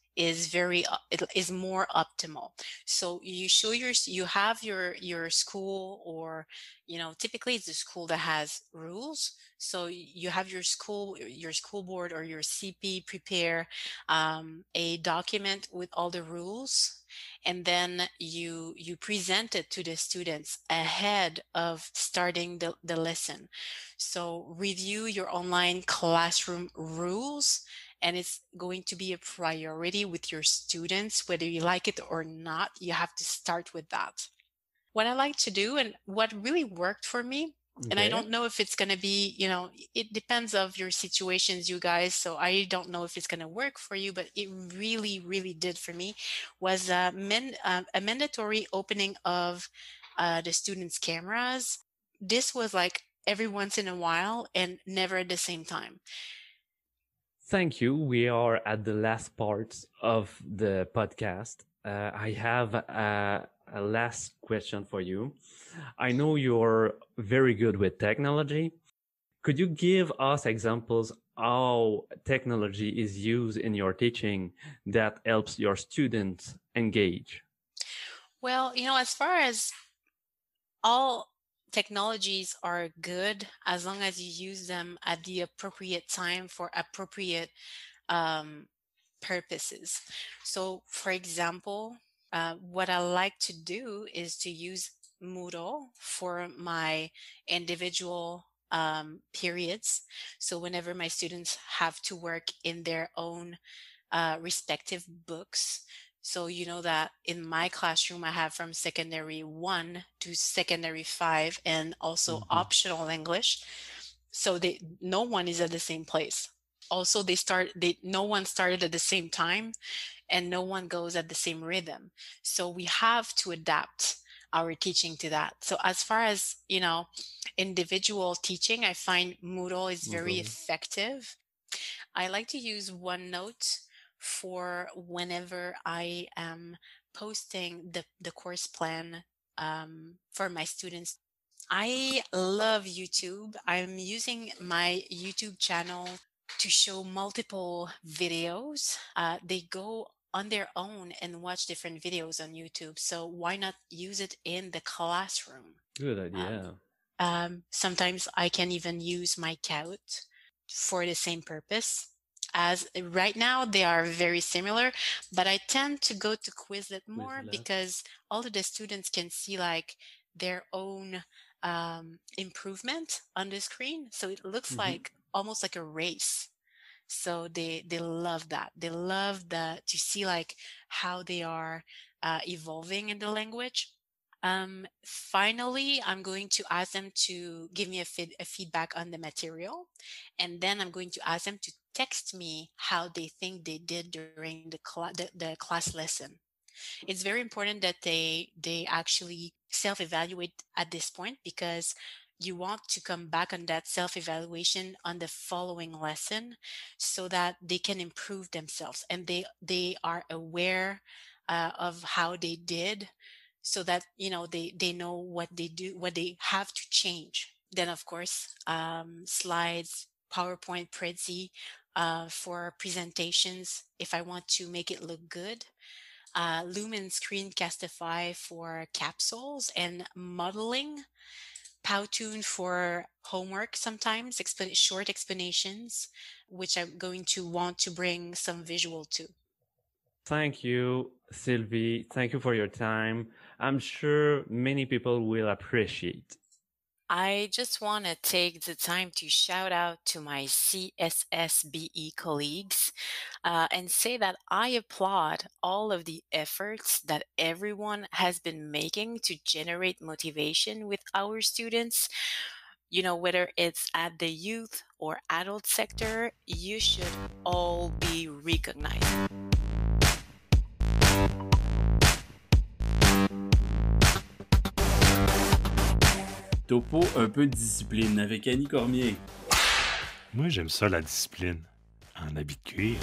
[SPEAKER 11] it is more optimal. So you have your school, or typically it's a school that has rules. So you have your school board or your CP prepare a document with all the rules, and then you present it to the students ahead of starting the lesson. So review your online classroom rules, and it's going to be a priority with your students, whether you like it or not. You have to start with that. What I like to do and what really worked for me And I don't know if it's going to be, it depends of your situations, you guys. So I don't know if it's going to work for you, but it really, really did for me was a mandatory opening of the students' cameras. This was like every once in a while and never at the same time.
[SPEAKER 6] Thank you. We are at the last part of the podcast. I have a last question for you. I know you're very good with technology. Could you give us examples how technology is used in your teaching that helps your students engage?
[SPEAKER 11] Well, as far as all technologies are good as long as you use them at the appropriate time for appropriate purposes. So, for example, what I like to do is to use Moodle for my individual periods. So whenever my students have to work in their own respective books. So you know that in my classroom, I have from secondary 1 to secondary 5 and also optional English. So no one is at the same place. Also, no one started at the same time and no one goes at the same rhythm. So we have to adapt our teaching to that. So as far as, individual teaching, I find Moodle is very effective. I like to use OneNote for whenever I am posting the course plan for my students. I love YouTube. I'm using my YouTube channel to show multiple videos. They go on their own and watch different videos on YouTube. So why not use it in the classroom?
[SPEAKER 6] Good idea.
[SPEAKER 11] Sometimes I can even use my Kahoot for the same purpose. As right now, they are very similar, but I tend to go to Quizlet more because all of the students can see like their own improvement on the screen. So it looks like almost like a race. So they love that. They love to see like how they are evolving in the language. Finally, I'm going to ask them to give me a feedback on the material. And then I'm going to ask them to text me how they think they did during the class lesson. It's very important that they actually self-evaluate at this point because you want to come back on that self-evaluation on the following lesson so that they can improve themselves and they are aware of how they did so that, they know what they have to change. Then, of course, slides, PowerPoint, Prezi for presentations if I want to make it look good. Lumen Screencastify for capsules and modeling. Powtoon for homework sometimes, short explanations, which I'm going to want to bring some visual to.
[SPEAKER 6] Thank you, Sylvie. Thank you for your time. I'm sure many people will appreciate.
[SPEAKER 11] I just want to take the time to shout out to my CSSBE colleagues and say that I applaud all of the efforts that everyone has been making to generate motivation with our students. Whether it's at the youth or adult sector, you should all be recognized.
[SPEAKER 1] Topo, un peu de discipline avec Annie Cormier.
[SPEAKER 2] Moi, j'aime ça, la discipline. En habit de cuir.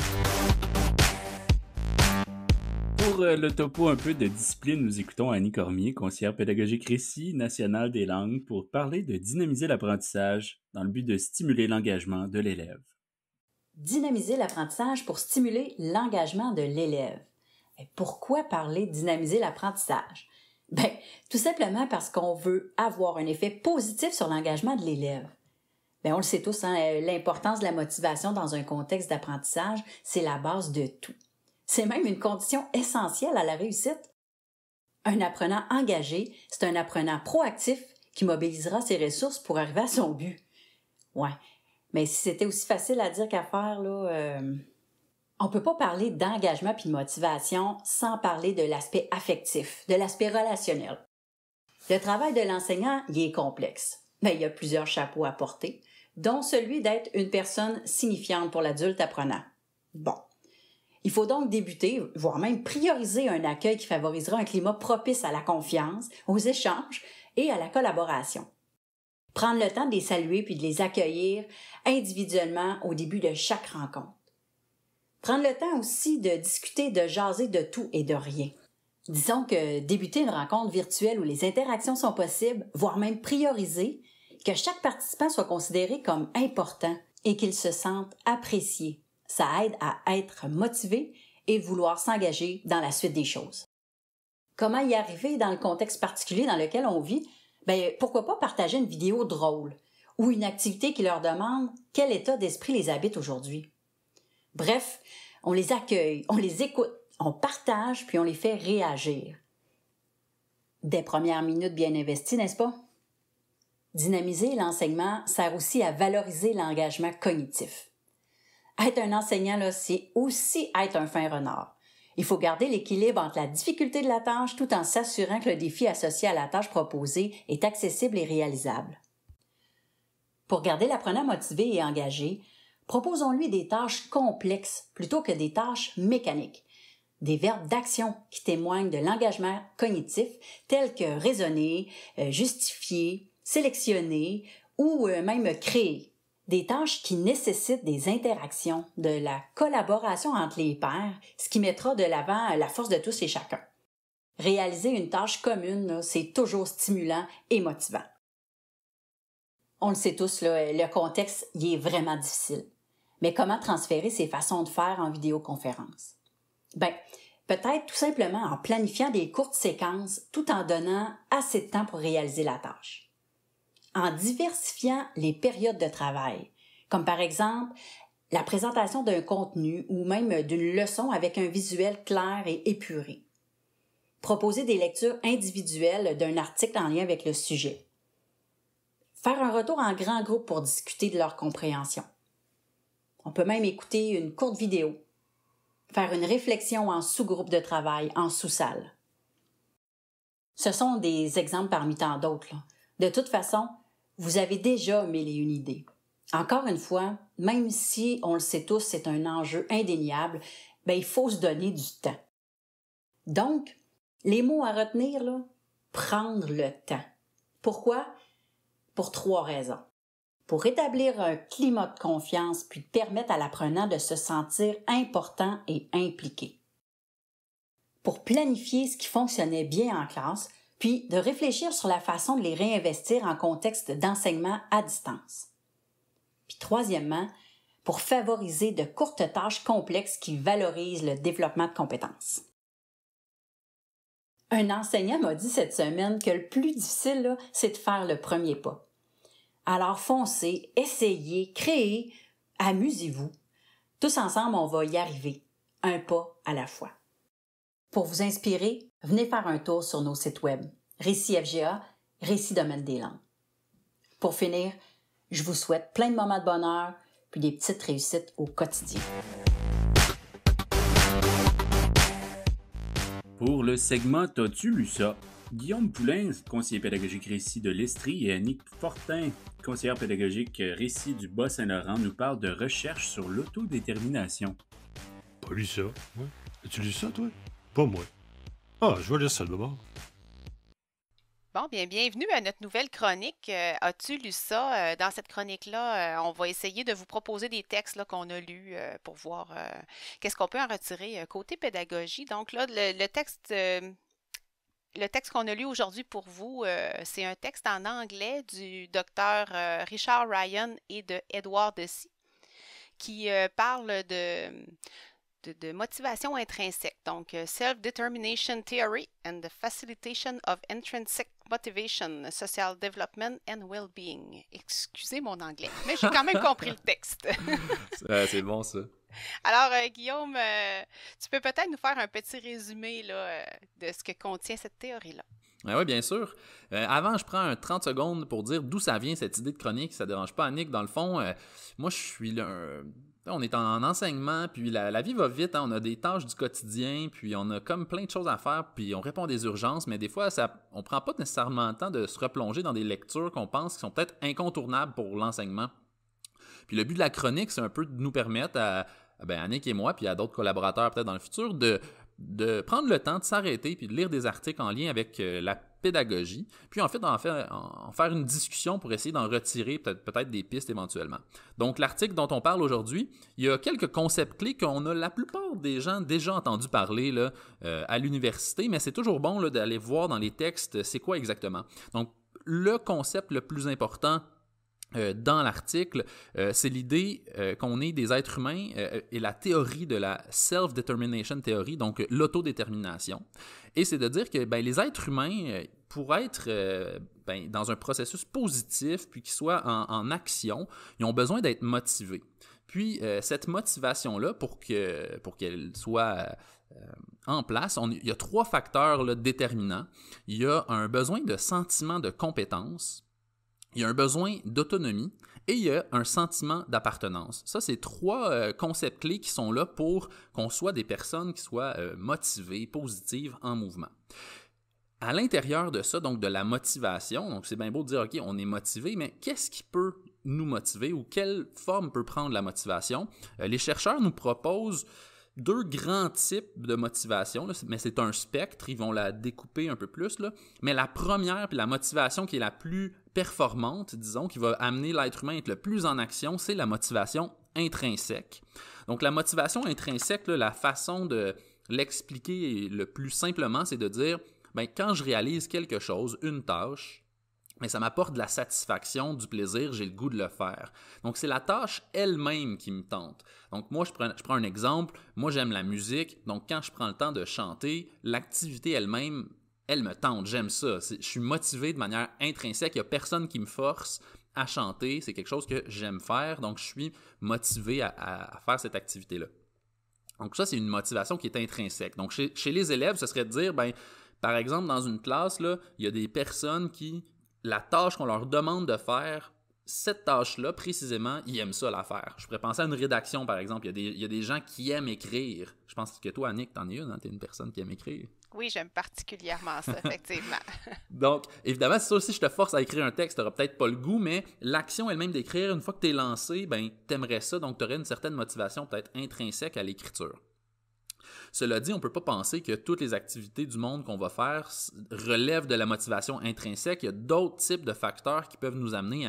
[SPEAKER 1] Pour le topo un peu de discipline, nous écoutons Annie Cormier, conseillère pédagogique Récit national des langues, pour parler de dynamiser l'apprentissage dans le but de stimuler l'engagement de l'élève.
[SPEAKER 12] Dynamiser l'apprentissage pour stimuler l'engagement de l'élève. Et pourquoi parler de dynamiser l'apprentissage? Bien, tout simplement parce qu'on veut avoir un effet positif sur l'engagement de l'élève. Bien, on le sait tous, l'importance de la motivation dans un contexte d'apprentissage, c'est la base de tout. C'est même une condition essentielle à la réussite. Un apprenant engagé, c'est un apprenant proactif qui mobilisera ses ressources pour arriver à son but. Ouais, mais si c'était aussi facile à dire qu'à faire, on peut pas parler d'engagement puis de motivation sans parler de l'aspect affectif, de l'aspect relationnel. Le travail de l'enseignant, il est complexe. Ben, il y a plusieurs chapeaux à porter, dont celui d'être une personne signifiante pour l'adulte apprenant. Bon. Il faut donc débuter, voire même prioriser un accueil qui favorisera un climat propice à la confiance, aux échanges et à la collaboration. Prendre le temps de les saluer puis de les accueillir individuellement au début de chaque rencontre. Prendre le temps aussi de discuter, de jaser de tout et de rien. Disons que débuter une rencontre virtuelle où les interactions sont possibles, voire même priorisées, que chaque participant soit considéré comme important et qu'il se sente apprécié. Ça aide à être motivé et vouloir s'engager dans la suite des choses. Comment y arriver dans le contexte particulier dans lequel on vit? Ben, pourquoi pas partager une vidéo drôle ou une activité qui leur demande quel état d'esprit les habite aujourd'hui. Bref, on les accueille, on les écoute, on partage puis on les fait réagir. Des premières minutes bien investies, n'est-ce pas? Dynamiser l'enseignement sert aussi à valoriser l'engagement cognitif. Être un enseignant, là, c'est aussi être un fin renard. Il faut garder l'équilibre entre la difficulté de la tâche tout en s'assurant que le défi associé à la tâche proposée est accessible et réalisable. Pour garder l'apprenant motivé et engagé, proposons-lui des tâches complexes plutôt que des tâches mécaniques. Des verbes d'action qui témoignent de l'engagement cognitif tels que raisonner, justifier, sélectionner ou même créer. Des tâches qui nécessitent des interactions, de la collaboration entre les pairs, ce qui mettra de l'avant la force de tous et chacun. Réaliser une tâche commune, là, c'est toujours stimulant et motivant. On le sait tous, là, le contexte il est vraiment difficile. Mais comment transférer ces façons de faire en vidéoconférence? Ben, peut-être tout simplement en planifiant des courtes séquences tout en donnant assez de temps pour réaliser la tâche. En diversifiant les périodes de travail, comme par exemple la présentation d'un contenu ou même d'une leçon avec un visuel clair et épuré. Proposer des lectures individuelles d'un article en lien avec le sujet. Faire un retour en grand groupe pour discuter de leur compréhension. On peut même écouter une courte vidéo. Faire une réflexion en sous-groupe de travail, en sous-salle. Ce sont des exemples parmi tant d'autres, là. De toute façon, vous avez déjà mille et une idées. Encore une fois, même si on le sait tous, c'est un enjeu indéniable, ben il faut se donner du temps. Donc, les mots à retenir, là, prendre le temps. Pourquoi? Pour 3 raisons. Pour établir un climat de confiance puis permettre à l'apprenant de se sentir important et impliqué. Pour planifier ce qui fonctionnait bien en classe, puis de réfléchir sur la façon de les réinvestir en contexte d'enseignement à distance. Puis troisièmement, pour favoriser de courtes tâches complexes qui valorisent le développement de compétences. Un enseignant m'a dit cette semaine que le plus difficile, là, c'est de faire le premier pas. Alors foncez, essayez, créez, amusez-vous. Tous ensemble, on va y arriver, un pas à la fois. Pour vous inspirer, venez faire un tour sur nos sites web, Récit FGA, Récit Domaine des langues. Pour finir, je vous souhaite plein de moments de bonheur puis des petites réussites au quotidien.
[SPEAKER 1] Pour le segment T'as-tu lu ça? Guillaume Poulain, conseiller pédagogique Récit de l'Estrie, et Annick Fortin, conseillère pédagogique Récit du Bas-Saint-Laurent, nous parlent de recherche sur l'autodétermination.
[SPEAKER 2] Pas lu ça. Ouais. As-tu lu ça, toi? Pas moi. Ah, je vais lire ça d'abord.
[SPEAKER 13] Bon, bien, bienvenue à notre nouvelle chronique. As-tu lu ça? Dans cette chronique-là, on va essayer de vous proposer des textes là, qu'on a lus pour voir qu'est-ce qu'on peut en retirer côté pédagogie. Donc là, le texte qu'on a lu aujourd'hui pour vous, c'est un texte en anglais du docteur Richard Ryan et de Edward Deci qui parle de motivation intrinsèque, donc Self-Determination Theory and the Facilitation of Intrinsic Motivation, Social Development and Well-Being. Excusez mon anglais, mais j'ai quand même compris le texte.
[SPEAKER 14] C'est bon, ça.
[SPEAKER 13] Alors, Guillaume, tu peux peut-être nous faire un petit résumé là, de ce que contient cette théorie-là.
[SPEAKER 14] Oui, bien sûr. Avant, je prends 30 secondes pour dire d'où ça vient, cette idée de chronique. Ça ne dérange pas Annick. Dans le fond, moi, je suis On est en enseignement, puis la vie va vite, hein, on a des tâches du quotidien, puis on a comme plein de choses à faire, puis on répond à des urgences, mais des fois, on prend pas nécessairement le temps de se replonger dans des lectures qu'on pense qui sont peut-être incontournables pour l'enseignement. Puis le but de la chronique, c'est un peu de nous permettre à Annick et moi, puis à d'autres collaborateurs peut-être dans le futur, de prendre le temps de s'arrêter puis de lire des articles en lien avec la pédagogie, puis en fait en faire une discussion pour essayer d'en retirer peut-être des pistes éventuellement. Donc l'article dont on parle aujourd'hui, il y a quelques concepts clés qu'on a la plupart des gens déjà entendu parler là, à l'université, mais c'est toujours bon là, d'aller voir dans les textes c'est quoi exactement. Donc le concept le plus important dans l'article, c'est l'idée qu'on est des êtres humains et la théorie de la self-determination theory, donc l'autodétermination. Et c'est de dire que les êtres humains, pour être dans un processus positif, puis qu'ils soient en action, ils ont besoin d'être motivés. Puis cette motivation-là, pour qu'elle soit en place, il y a 3 facteurs là, déterminants. Il y a un besoin de sentiment de compétence, il y a un besoin d'autonomie et il y a un sentiment d'appartenance. Ça, c'est 3 concepts clés qui sont là pour qu'on soit des personnes qui soient motivées, positives, en mouvement. À l'intérieur de ça, donc de la motivation, donc c'est bien beau de dire, OK, on est motivé, mais qu'est-ce qui peut nous motiver ou quelle forme peut prendre la motivation? Les chercheurs nous proposent 2 grands types de motivation, là, mais c'est un spectre, ils vont la découper un peu plus, là. Mais la première, puis la motivation qui est la plus performante, disons, qui va amener l'être humain à être le plus en action, c'est la motivation intrinsèque. Donc la motivation intrinsèque, là, la façon de l'expliquer le plus simplement, c'est de dire, quand je réalise quelque chose, une tâche, mais ça m'apporte de la satisfaction, du plaisir, j'ai le goût de le faire. Donc, c'est la tâche elle-même qui me tente. Donc, moi, je prends un exemple. Moi, j'aime la musique. Donc, quand je prends le temps de chanter, l'activité elle-même, elle me tente. J'aime ça. Je suis motivé de manière intrinsèque. Il n'y a personne qui me force à chanter. C'est quelque chose que j'aime faire. Donc, je suis motivé à faire cette activité-là. Donc, ça, c'est une motivation qui est intrinsèque. Donc, chez les élèves, ce serait de dire, par exemple, dans une classe, là, il y a des personnes qui... La tâche qu'on leur demande de faire, cette tâche-là, précisément, ils aiment ça la faire. Je pourrais penser à une rédaction, par exemple. Il y a des gens qui aiment écrire. Je pense que toi, Annick, t'en es une, hein? T'es une personne qui aime écrire.
[SPEAKER 13] Oui, j'aime particulièrement ça, effectivement.
[SPEAKER 14] Donc, évidemment, c'est ça aussi, je te force à écrire un texte, t'auras peut-être pas le goût, mais l'action elle-même d'écrire, une fois que t'es lancé, t'aimerais ça, donc t'aurais une certaine motivation peut-être intrinsèque à l'écriture. Cela dit, on ne peut pas penser que toutes les activités du monde qu'on va faire relèvent de la motivation intrinsèque. Il y a d'autres types de facteurs qui peuvent nous amener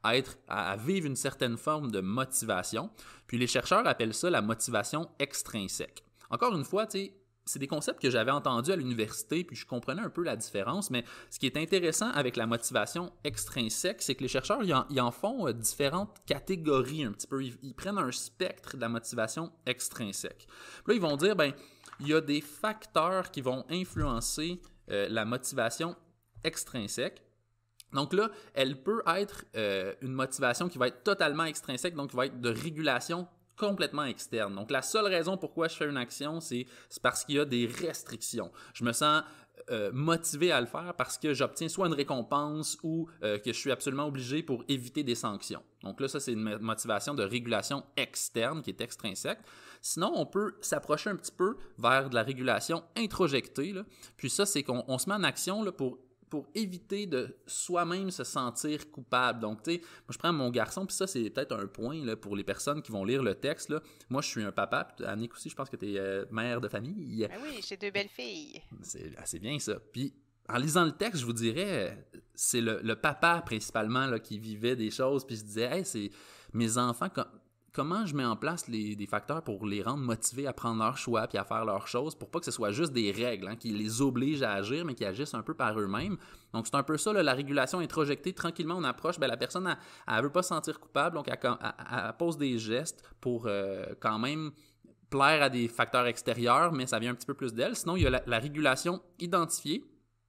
[SPEAKER 14] à vivre une certaine forme de motivation. Puis les chercheurs appellent ça la motivation extrinsèque. Encore une fois, c'est des concepts que j'avais entendus à l'université, puis je comprenais un peu la différence, mais ce qui est intéressant avec la motivation extrinsèque, c'est que les chercheurs, ils en font différentes catégories un petit peu. Ils prennent un spectre de la motivation extrinsèque. Puis là, ils vont dire, il y a des facteurs qui vont influencer la motivation extrinsèque. Donc là, elle peut être une motivation qui va être totalement extrinsèque, donc qui va être de régulation complètement externe. Donc, la seule raison pourquoi je fais une action, c'est parce qu'il y a des restrictions. Je me sens motivé à le faire parce que j'obtiens soit une récompense ou que je suis absolument obligé pour éviter des sanctions. Donc là, ça, c'est une motivation de régulation externe qui est extrinsèque. Sinon, on peut s'approcher un petit peu vers de la régulation introjectée, là. Puis ça, c'est qu'on se met en action là, pour éviter de soi-même se sentir coupable. Donc, tu sais, moi, je prends mon garçon, puis ça, c'est peut-être un point là, pour les personnes qui vont lire le texte. Là. Moi, je suis un papa, puis Annick aussi, je pense que tu es mère de famille.
[SPEAKER 13] Ben oui, j'ai 2 belles filles.
[SPEAKER 14] C'est bien ça. Puis, en lisant le texte, je vous dirais, c'est le papa, principalement, là, qui vivait des choses, puis je disais, hey, c'est mes enfants... Comment je mets en place des facteurs pour les rendre motivés à prendre leurs choix puis à faire leurs choses pour pas que ce soit juste des règles qui les obligent à agir, mais qui agissent un peu par eux-mêmes. Donc, c'est un peu ça, là, la régulation introjectée. Tranquillement, on approche. La personne, elle veut pas se sentir coupable, donc elle pose des gestes pour quand même plaire à des facteurs extérieurs, mais ça vient un petit peu plus d'elle. Sinon, il y a la régulation identifiée.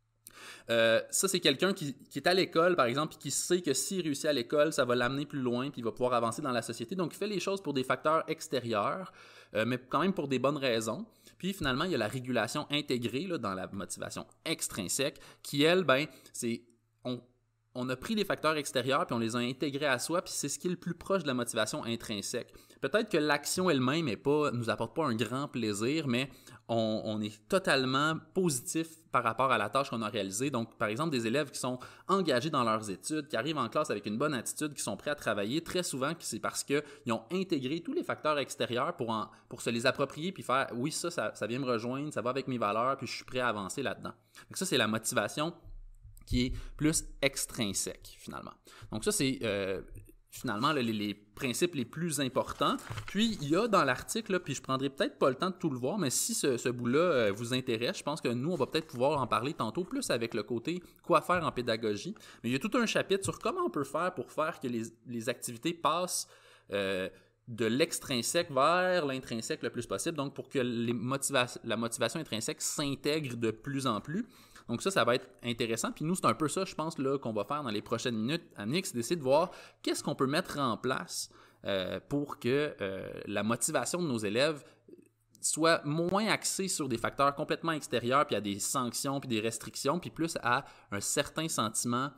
[SPEAKER 14] Ça, c'est quelqu'un qui est à l'école, par exemple, et qui sait que s'il réussit à l'école, ça va l'amener plus loin, puis il va pouvoir avancer dans la société. Donc, il fait les choses pour des facteurs extérieurs, mais quand même pour des bonnes raisons. Puis, finalement, il y a la régulation intégrée là, dans la motivation extrinsèque, qui, elle, c'est on a pris les facteurs extérieurs puis on les a intégrés à soi, puis c'est ce qui est le plus proche de la motivation intrinsèque. Peut-être que l'action elle-même nous apporte pas un grand plaisir, mais on est totalement positif par rapport à la tâche qu'on a réalisée. Donc, par exemple, des élèves qui sont engagés dans leurs études, qui arrivent en classe avec une bonne attitude, qui sont prêts à travailler, très souvent, c'est parce qu'ils ont intégré tous les facteurs extérieurs pour se les approprier puis faire « oui, ça vient me rejoindre, ça va avec mes valeurs, puis je suis prêt à avancer là-dedans ». Donc ça, c'est la motivation qui est plus extrinsèque, finalement. Donc ça, c'est finalement les principes les plus importants. Puis, il y a dans l'article, puis je prendrai peut-être pas le temps de tout le voir, mais si ce bout-là vous intéresse, je pense que nous, on va peut-être pouvoir en parler tantôt, plus avec le côté « quoi faire en pédagogie ». Mais il y a tout un chapitre sur comment on peut faire pour faire que les activités passent de l'extrinsèque vers l'intrinsèque le plus possible, donc pour que la motivation intrinsèque s'intègre de plus en plus. Donc ça va être intéressant. Puis nous, c'est un peu ça, je pense, là, qu'on va faire dans les prochaines minutes. Annick, c'est d'essayer de voir qu'est-ce qu'on peut mettre en place pour que la motivation de nos élèves soit moins axée sur des facteurs complètement extérieurs, puis à des sanctions, puis des restrictions, puis plus à un certain sentiment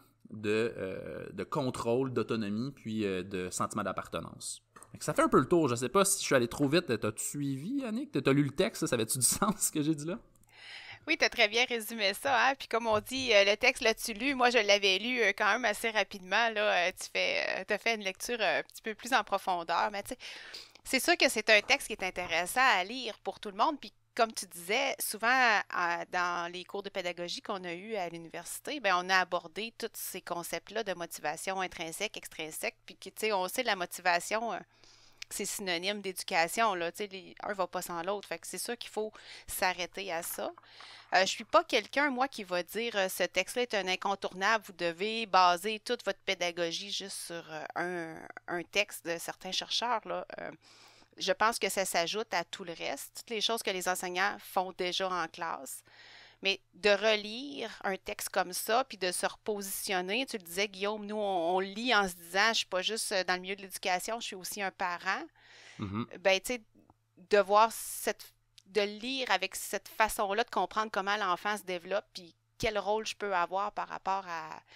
[SPEAKER 14] de contrôle, d'autonomie, puis de sentiment d'appartenance. Ça fait un peu le tour. Je ne sais pas si je suis allé trop vite. T'as-tu suivi, Annick? T'as lu le texte? Ça avait-tu du sens, ce que j'ai dit là?
[SPEAKER 13] Oui, tu as très bien résumé ça. Hein? Puis comme on dit, le texte, l'as-tu lu? Moi, je l'avais lu quand même assez rapidement. Là, tu as fait une lecture un petit peu plus en profondeur. Mais tu sais, c'est sûr que c'est un texte qui est intéressant à lire pour tout le monde. Puis comme tu disais, souvent dans les cours de pédagogie qu'on a eus à l'université, ben, on a abordé tous ces concepts-là de motivation intrinsèque, extrinsèque. Puis tu sais, on sait la motivation... c'est synonyme d'éducation, là, tu sais, un va pas sans l'autre, fait que c'est sûr qu'il faut s'arrêter à ça. Je suis pas quelqu'un, moi, qui va dire ce texte-là est un incontournable, vous devez baser toute votre pédagogie juste sur un texte de certains chercheurs, là. Je pense que ça s'ajoute à tout le reste, toutes les choses que les enseignants font déjà en classe. Mais de relire un texte comme ça, puis de se repositionner, tu le disais, Guillaume, nous, on lit en se disant, je ne suis pas juste dans le milieu de l'éducation, je suis aussi un parent. Mm-hmm. Ben, tu sais, de lire avec cette façon-là, de comprendre comment l'enfant se développe, puis quel rôle je peux avoir par rapport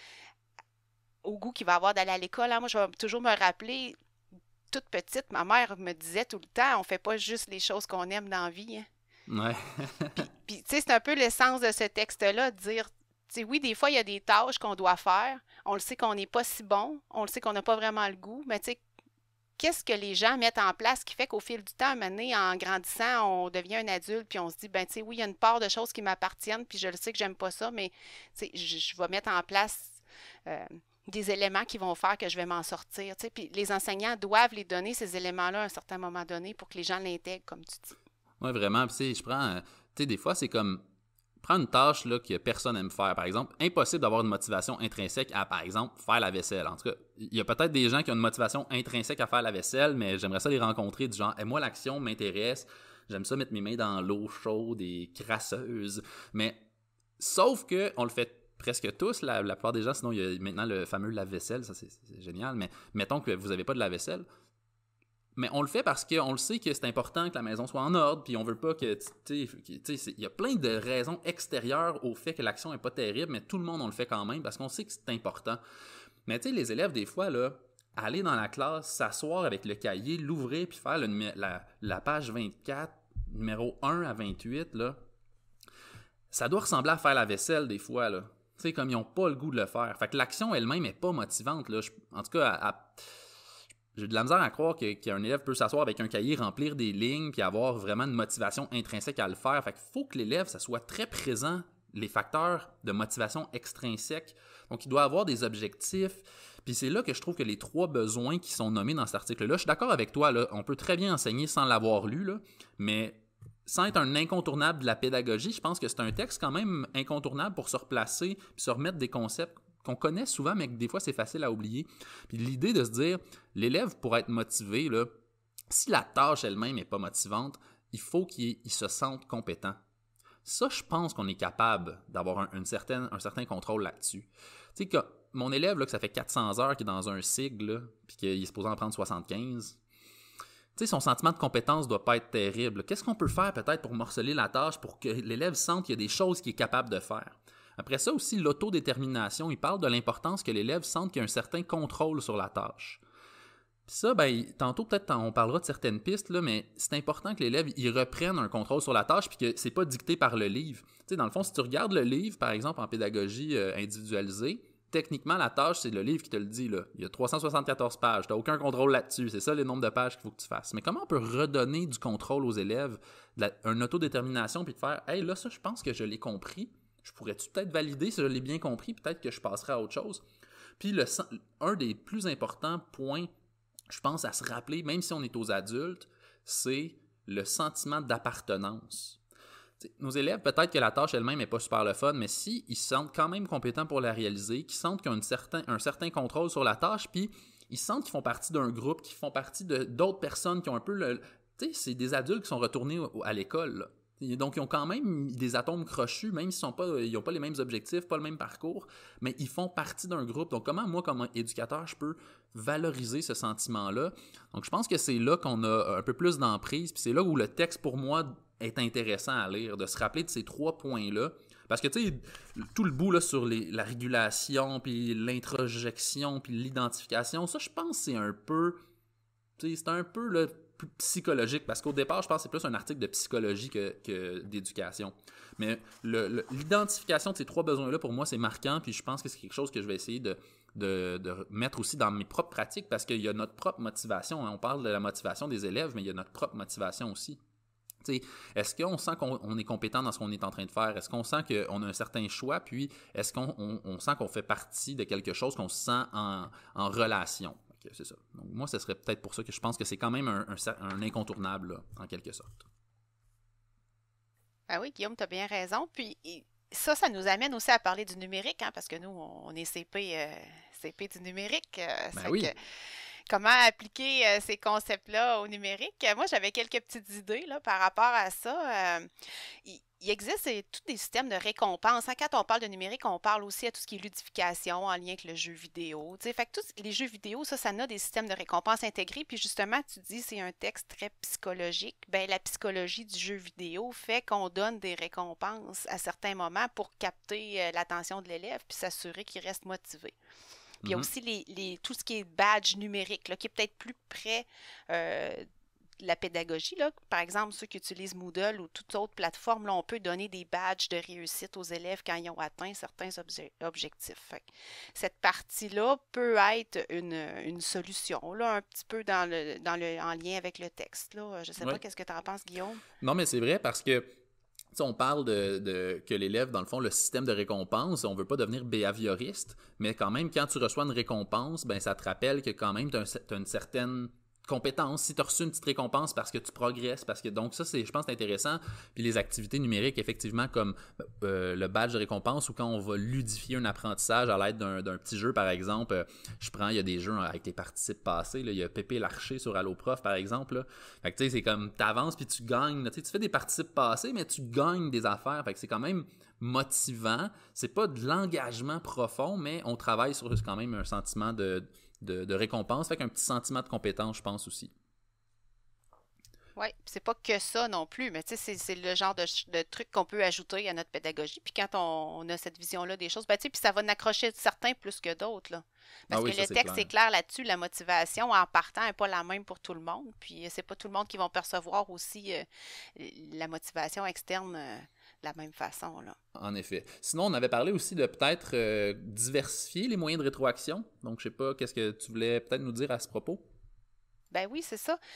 [SPEAKER 13] au goût qu'il va avoir d'aller à l'école. Hein? Moi, je vais toujours me rappeler, toute petite, ma mère me disait tout le temps, on ne fait pas juste les choses qu'on aime dans la vie, hein.
[SPEAKER 14] Ouais.
[SPEAKER 13] Puis tu sais, c'est un peu l'essence de ce texte-là, de dire, tu sais, oui, des fois, il y a des tâches qu'on doit faire. On le sait qu'on n'est pas si bon. On le sait qu'on n'a pas vraiment le goût. Mais tu sais, qu'est-ce que les gens mettent en place qui fait qu'au fil du temps, à un moment donné, en grandissant, on devient un adulte, puis on se dit, ben tu sais, oui, il y a une part de choses qui m'appartiennent, puis je le sais que j'aime pas ça, mais tu sais, je vais mettre en place des éléments qui vont faire que je vais m'en sortir. Tu sais, puis les enseignants doivent les donner, ces éléments-là, à un certain moment donné, pour que les gens l'intègrent, comme tu dis.
[SPEAKER 14] Oui, vraiment. Puis, tu sais, tu sais, des fois, c'est comme prendre une tâche là, que personne n'aime faire. Par exemple, impossible d'avoir une motivation intrinsèque à, par exemple, faire la vaisselle. En tout cas, il y a peut-être des gens qui ont une motivation intrinsèque à faire la vaisselle, mais j'aimerais ça les rencontrer du genre, moi, l'action m'intéresse, j'aime ça mettre mes mains dans l'eau chaude et crasseuse. Mais, sauf que on le fait presque tous, la plupart des gens, sinon il y a maintenant le fameux lave-vaisselle, ça c'est génial, mais mettons que vous n'avez pas de lave-vaisselle. Mais on le fait parce qu'on le sait que c'est important que la maison soit en ordre, puis on veut pas que, tu sais, il y a plein de raisons extérieures au fait que l'action est pas terrible, mais tout le monde, on le fait quand même parce qu'on sait que c'est important. Mais tu sais, les élèves, des fois, là, aller dans la classe, s'asseoir avec le cahier, l'ouvrir, puis faire la page 24, numéro 1 à 28, là, ça doit ressembler à faire la vaisselle, des fois, là. Tu sais, comme ils n'ont pas le goût de le faire. Fait que l'action elle-même n'est pas motivante, là. En tout cas, j'ai de la misère à croire qu'un élève peut s'asseoir avec un cahier, remplir des lignes, puis avoir vraiment une motivation intrinsèque à le faire. Fait qu'il faut que l'élève, ça soit très présent, les facteurs de motivation extrinsèque. Donc, il doit avoir des objectifs. Puis c'est là que je trouve que les 3 besoins qui sont nommés dans cet article-là, je suis d'accord avec toi, là, on peut très bien enseigner sans l'avoir lu, là, mais sans être un incontournable de la pédagogie, je pense que c'est un texte quand même incontournable pour se replacer, puis se remettre des concepts qu'on connaît souvent, mais que des fois, c'est facile à oublier. Puis l'idée de se dire, l'élève, pour être motivé, là, si la tâche elle-même n'est pas motivante, il faut qu'il se sente compétent. Ça, je pense qu'on est capable d'avoir un certain contrôle là-dessus. Tu sais, que mon élève, là, que ça fait 400 heures qu'il est dans un SIG, là, puis qu'il est supposé en prendre 75, tu sais, son sentiment de compétence doit pas être terrible. Qu'est-ce qu'on peut faire peut-être pour morceler la tâche pour que l'élève sente qu'il y a des choses qu'il est capable de faire? Après ça aussi, l'autodétermination, il parle de l'importance que l'élève sente qu'il y a un certain contrôle sur la tâche. Puis ça, ben, tantôt peut-être on parlera de certaines pistes, là, mais c'est important que l'élève il reprenne un contrôle sur la tâche puis que c'est pas dicté par le livre. Tu sais, dans le fond, si tu regardes le livre, par exemple, en pédagogie individualisée, techniquement, la tâche, c'est le livre qui te le dit. Là. Il y a 374 pages. Tu n'as aucun contrôle là-dessus. C'est ça le nombre de pages qu'il faut que tu fasses. Mais comment on peut redonner du contrôle aux élèves, une autodétermination, puis de faire « Hey, là, ça, je pense que je l'ai compris. Je pourrais-tu peut-être valider si je l'ai bien compris? Peut-être que je passerai à autre chose. » Puis un des plus importants points, je pense, à se rappeler, même si on est aux adultes, c'est le sentiment d'appartenance. T'sais, nos élèves, peut-être que la tâche elle-même n'est pas super le fun, mais s'ils se sentent quand même compétents pour la réaliser, qu'ils sentent qu'ils ont un certain contrôle sur la tâche, puis ils sentent qu'ils font partie d'un groupe, qu'ils font partie d'autres personnes qui ont un peu le... Tu sais, c'est des adultes qui sont retournés à l'école, là. Donc, ils ont quand même des atomes crochus, même s'ils n'ont pas les mêmes objectifs, pas le même parcours, mais ils font partie d'un groupe. Donc, comment moi, comme éducateur, je peux valoriser ce sentiment-là? Donc, je pense que c'est là qu'on a un peu plus d'emprise, puis c'est là où le texte, pour moi, est intéressant à lire, de se rappeler de ces 3 points-là. Parce que, tu sais, tout le bout là, sur la régulation, puis l'introjection, puis l'identification, ça, je pense que c'est un peu... Tu sais, c'est un peu là, plus psychologique, parce qu'au départ, je pense que c'est plus un article de psychologie que d'éducation. Mais l'identification de ces 3 besoins-là, pour moi, c'est marquant, puis je pense que c'est quelque chose que je vais essayer de mettre aussi dans mes propres pratiques, parce qu'il y a notre propre motivation. On parle de la motivation des élèves, mais il y a notre propre motivation aussi. T'sais, est-ce qu'on sent qu'on est compétent dans ce qu'on est en train de faire? Est-ce qu'on sent qu'on a un certain choix? Puis, est-ce qu'on sent qu'on fait partie de quelque chose, qu'on se sent en relation? Okay, c'est ça. Donc, moi, ce serait peut-être pour ça que je pense que c'est quand même un incontournable, là, en quelque sorte.
[SPEAKER 13] Ah oui, Guillaume, tu as bien raison. Puis, ça nous amène aussi à parler du numérique, hein, parce que nous, on est CP du numérique.
[SPEAKER 14] Ben oui.
[SPEAKER 13] Comment appliquer ces concepts-là au numérique? Moi, j'avais quelques petites idées là, par rapport à ça. Il existe tous des systèmes de récompense. Hein. Quand on parle de numérique, on parle aussi à tout ce qui est ludification en lien avec le jeu vidéo. Fait que tous les jeux vidéo, ça a des systèmes de récompense intégrés. Puis justement, tu dis c'est un texte très psychologique. Ben, la psychologie du jeu vidéo fait qu'on donne des récompenses à certains moments pour capter l'attention de l'élève puis s'assurer qu'il reste motivé. Puis il y a aussi tout ce qui est badge numérique, là, qui est peut-être plus près de la pédagogie. Là. Par exemple, ceux qui utilisent Moodle ou toute autre plateforme, là, on peut donner des badges de réussite aux élèves quand ils ont atteint certains objectifs. Fait que cette partie-là peut être une solution, là, un petit peu en lien avec le texte. Là. Je ne sais pas, qu'est-ce que tu en penses, Guillaume?
[SPEAKER 14] Non, mais c'est vrai parce que on parle que l'élève, dans le fond, le système de récompense, on ne veut pas devenir behavioriste, mais quand même, quand tu reçois une récompense, ben ça te rappelle que quand même, tu as une certaine compétence. Si tu as reçu une petite récompense parce que tu progresses, donc ça, je pense, c'est intéressant. Puis les activités numériques, effectivement, comme le badge de récompense ou quand on va ludifier un apprentissage à l'aide d'un petit jeu, par exemple, il y a des jeux avec les participes passés, là, il y a Pépé Larcher sur Alloprof, par exemple. Là. Fait que tu sais, c'est comme, tu avances puis tu gagnes. Tu fais des participes passés, mais tu gagnes des affaires. Fait que c'est quand même motivant. C'est pas de l'engagement profond, mais on travaille sur quand même un sentiment de récompense, fait qu'un petit sentiment de compétence, je pense aussi.
[SPEAKER 13] Oui, c'est pas que ça non plus, mais tu sais, c'est le genre de truc qu'on peut ajouter à notre pédagogie. Puis quand on a cette vision-là des choses, ben tu sais, puis ça va en accrocher certains plus que d'autres, là. Parce que le texte est clair là-dessus, la motivation en partant n'est pas la même pour tout le monde. Puis c'est pas tout le monde qui va percevoir aussi la motivation externe de la même façon, là.
[SPEAKER 14] En effet. Sinon, on avait parlé aussi de peut-être diversifier les moyens de rétroaction. Donc, je sais pas, qu'est-ce que tu voulais peut-être nous dire à ce propos?
[SPEAKER 13] Ben oui, c'est ça.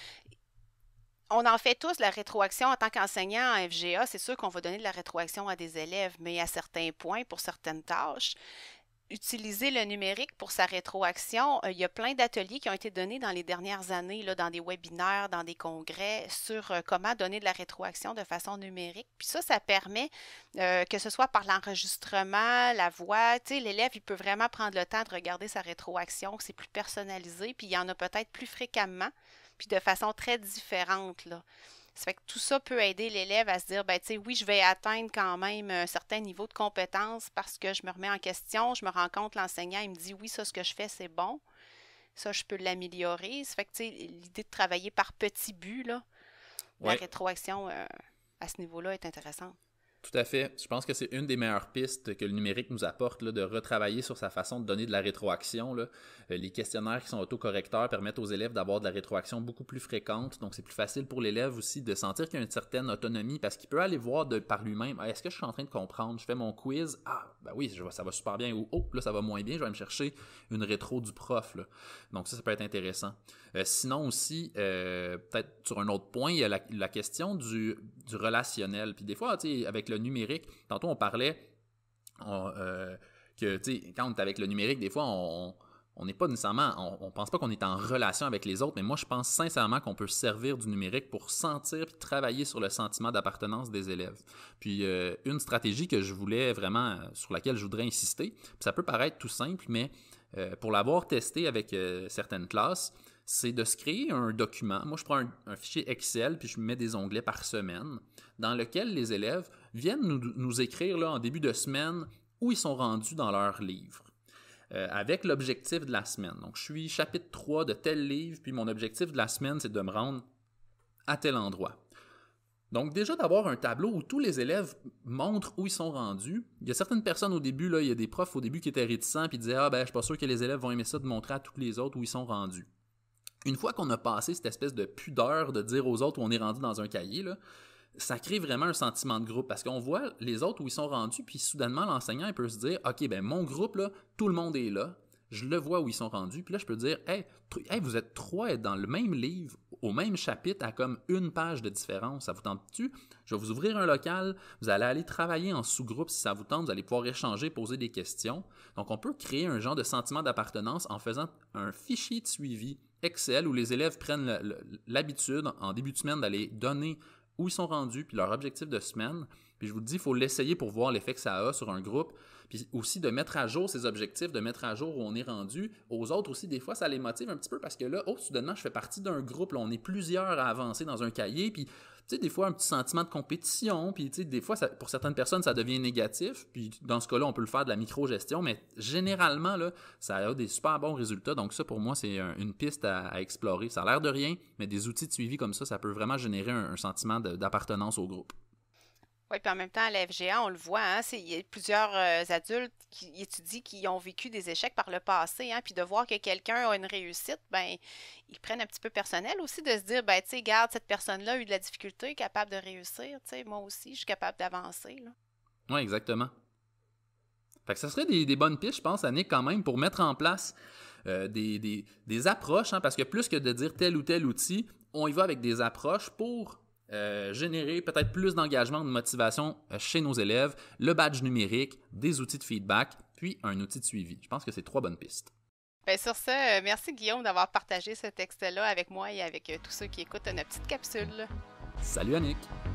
[SPEAKER 13] On en fait tous la rétroaction en tant qu'enseignant en FGA. C'est sûr qu'on va donner de la rétroaction à des élèves, mais à certains points, pour certaines tâches, utiliser le numérique pour sa rétroaction, il y a plein d'ateliers qui ont été donnés dans les dernières années, là, dans des webinaires, dans des congrès, sur comment donner de la rétroaction de façon numérique. Puis ça permet que ce soit par l'enregistrement, la voix, tu sais, l'élève, il peut vraiment prendre le temps de regarder sa rétroaction, c'est plus personnalisé, puis il y en a peut-être plus fréquemment, puis de façon très différente, là. Ça fait que tout ça peut aider l'élève à se dire, ben tu sais, oui, je vais atteindre quand même un certain niveau de compétence parce que je me remets en question, je me rends compte, l'enseignant, il me dit, oui, ça, ce que je fais, c'est bon. Ça, je peux l'améliorer. Ça fait que, tu sais, l'idée de travailler par petits buts, là, la rétroaction à ce niveau-là est intéressante.
[SPEAKER 14] Tout à fait. Je pense que c'est une des meilleures pistes que le numérique nous apporte, là, de retravailler sur sa façon de donner de la rétroaction, là. Les questionnaires qui sont autocorrecteurs permettent aux élèves d'avoir de la rétroaction beaucoup plus fréquente. Donc, c'est plus facile pour l'élève aussi de sentir qu'il y a une certaine autonomie parce qu'il peut aller voir par lui-même. « Est-ce que je suis en train de comprendre? Je fais mon quiz. Ah, ben oui, ça va super bien. » Ou « Oh, là, ça va moins bien. Je vais me chercher une rétro du prof. » là. Donc, ça peut être intéressant. Sinon aussi, peut-être sur un autre point, il y a la question du relationnel. Puis des fois, tu sais, avec le numérique, tantôt on parlait que, tu sais, quand on est avec le numérique, des fois, on n'est pas nécessairement, on pense pas qu'on est en relation avec les autres, mais moi, je pense sincèrement qu'on peut se servir du numérique pour sentir et travailler sur le sentiment d'appartenance des élèves. Puis, une stratégie que je voulais vraiment, sur laquelle je voudrais insister, puis ça peut paraître tout simple, mais pour l'avoir testé avec certaines classes, c'est de se créer un document. Moi, je prends un fichier Excel, puis je mets des onglets par semaine, dans lequel les élèves viennent nous écrire là, en début de semaine où ils sont rendus dans leur livre, avec l'objectif de la semaine. Donc, je suis chapitre 3 de tel livre, puis mon objectif de la semaine, c'est de me rendre à tel endroit. Donc, déjà d'avoir un tableau où tous les élèves montrent où ils sont rendus. Il y a certaines personnes au début, là, il y a des profs au début qui étaient réticents, puis disaient « Ah, ben, je suis pas sûr que les élèves vont aimer ça de montrer à tous les autres où ils sont rendus. » Une fois qu'on a passé cette espèce de pudeur de dire aux autres où on est rendu dans un cahier, là, ça crée vraiment un sentiment de groupe parce qu'on voit les autres où ils sont rendus, puis soudainement, l'enseignant il peut se dire « Ok, ben mon groupe, là, tout le monde est là, je le vois où ils sont rendus, puis là, je peux dire hey, vous êtes 3 à être dans le même livre, au même chapitre, à comme une page de différence, ça vous tente-tu? Je vais vous ouvrir un local, vous allez aller travailler en sous-groupe si ça vous tente, vous allez pouvoir échanger, poser des questions. » Donc, on peut créer un genre de sentiment d'appartenance en faisant un fichier de suivi Excel où les élèves prennent l'habitude en début de semaine d'aller donner où ils sont rendus puis leur objectif de semaine. Puis je vous le dis, il faut l'essayer pour voir l'effet que ça a sur un groupe. Puis aussi de mettre à jour ses objectifs, de mettre à jour où on est rendu. Aux autres aussi, des fois, ça les motive un petit peu parce que là, soudainement, je fais partie d'un groupe. Là, on est plusieurs à avancer dans un cahier. Puis tu sais, des fois, un petit sentiment de compétition, puis tu sais, des fois, pour certaines personnes, ça devient négatif, puis dans ce cas-là, on peut le faire de la micro-gestion, mais généralement, là, ça a des super bons résultats, donc ça, pour moi, c'est une piste à explorer. Ça a l'air de rien, mais des outils de suivi comme ça peut vraiment générer un sentiment d'appartenance au groupe.
[SPEAKER 13] Oui, puis en même temps, à la FGA, on le voit, hein, il y a plusieurs adultes qui étudient qui ont vécu des échecs par le passé, hein, puis de voir que quelqu'un a une réussite, ben ils prennent un petit peu personnel aussi de se dire, ben tu sais, regarde, cette personne-là a eu de la difficulté, capable de réussir, tu sais, moi aussi, je suis capable d'avancer.
[SPEAKER 14] Oui, exactement. Fait que ça serait des bonnes pistes, je pense, Annick, quand même, pour mettre en place des approches, hein, parce que plus que de dire tel ou tel outil, on y va avec des approches pour générer peut-être plus d'engagement, de motivation chez nos élèves, le badge numérique, des outils de feedback, puis un outil de suivi. Je pense que c'est 3 bonnes pistes.
[SPEAKER 13] Bien, sur ce, merci Guillaume d'avoir partagé ce texte-là avec moi et avec tous ceux qui écoutent notre petite capsule.
[SPEAKER 14] Salut Annick!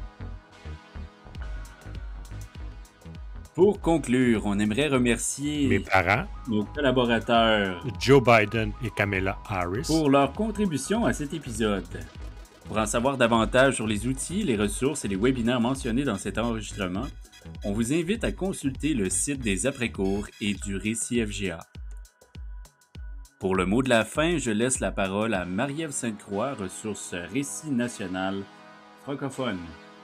[SPEAKER 1] Pour conclure, on aimerait remercier
[SPEAKER 2] mes parents,
[SPEAKER 1] nos collaborateurs
[SPEAKER 2] Joe Biden et Kamala Harris
[SPEAKER 1] pour leur contribution à cet épisode. Pour en savoir davantage sur les outils, les ressources et les webinaires mentionnés dans cet enregistrement, on vous invite à consulter le site des après-cours et du Récit FGA. Pour le mot de la fin, je laisse la parole à Marie-Ève Sainte-Croix, ressource Récit national francophone.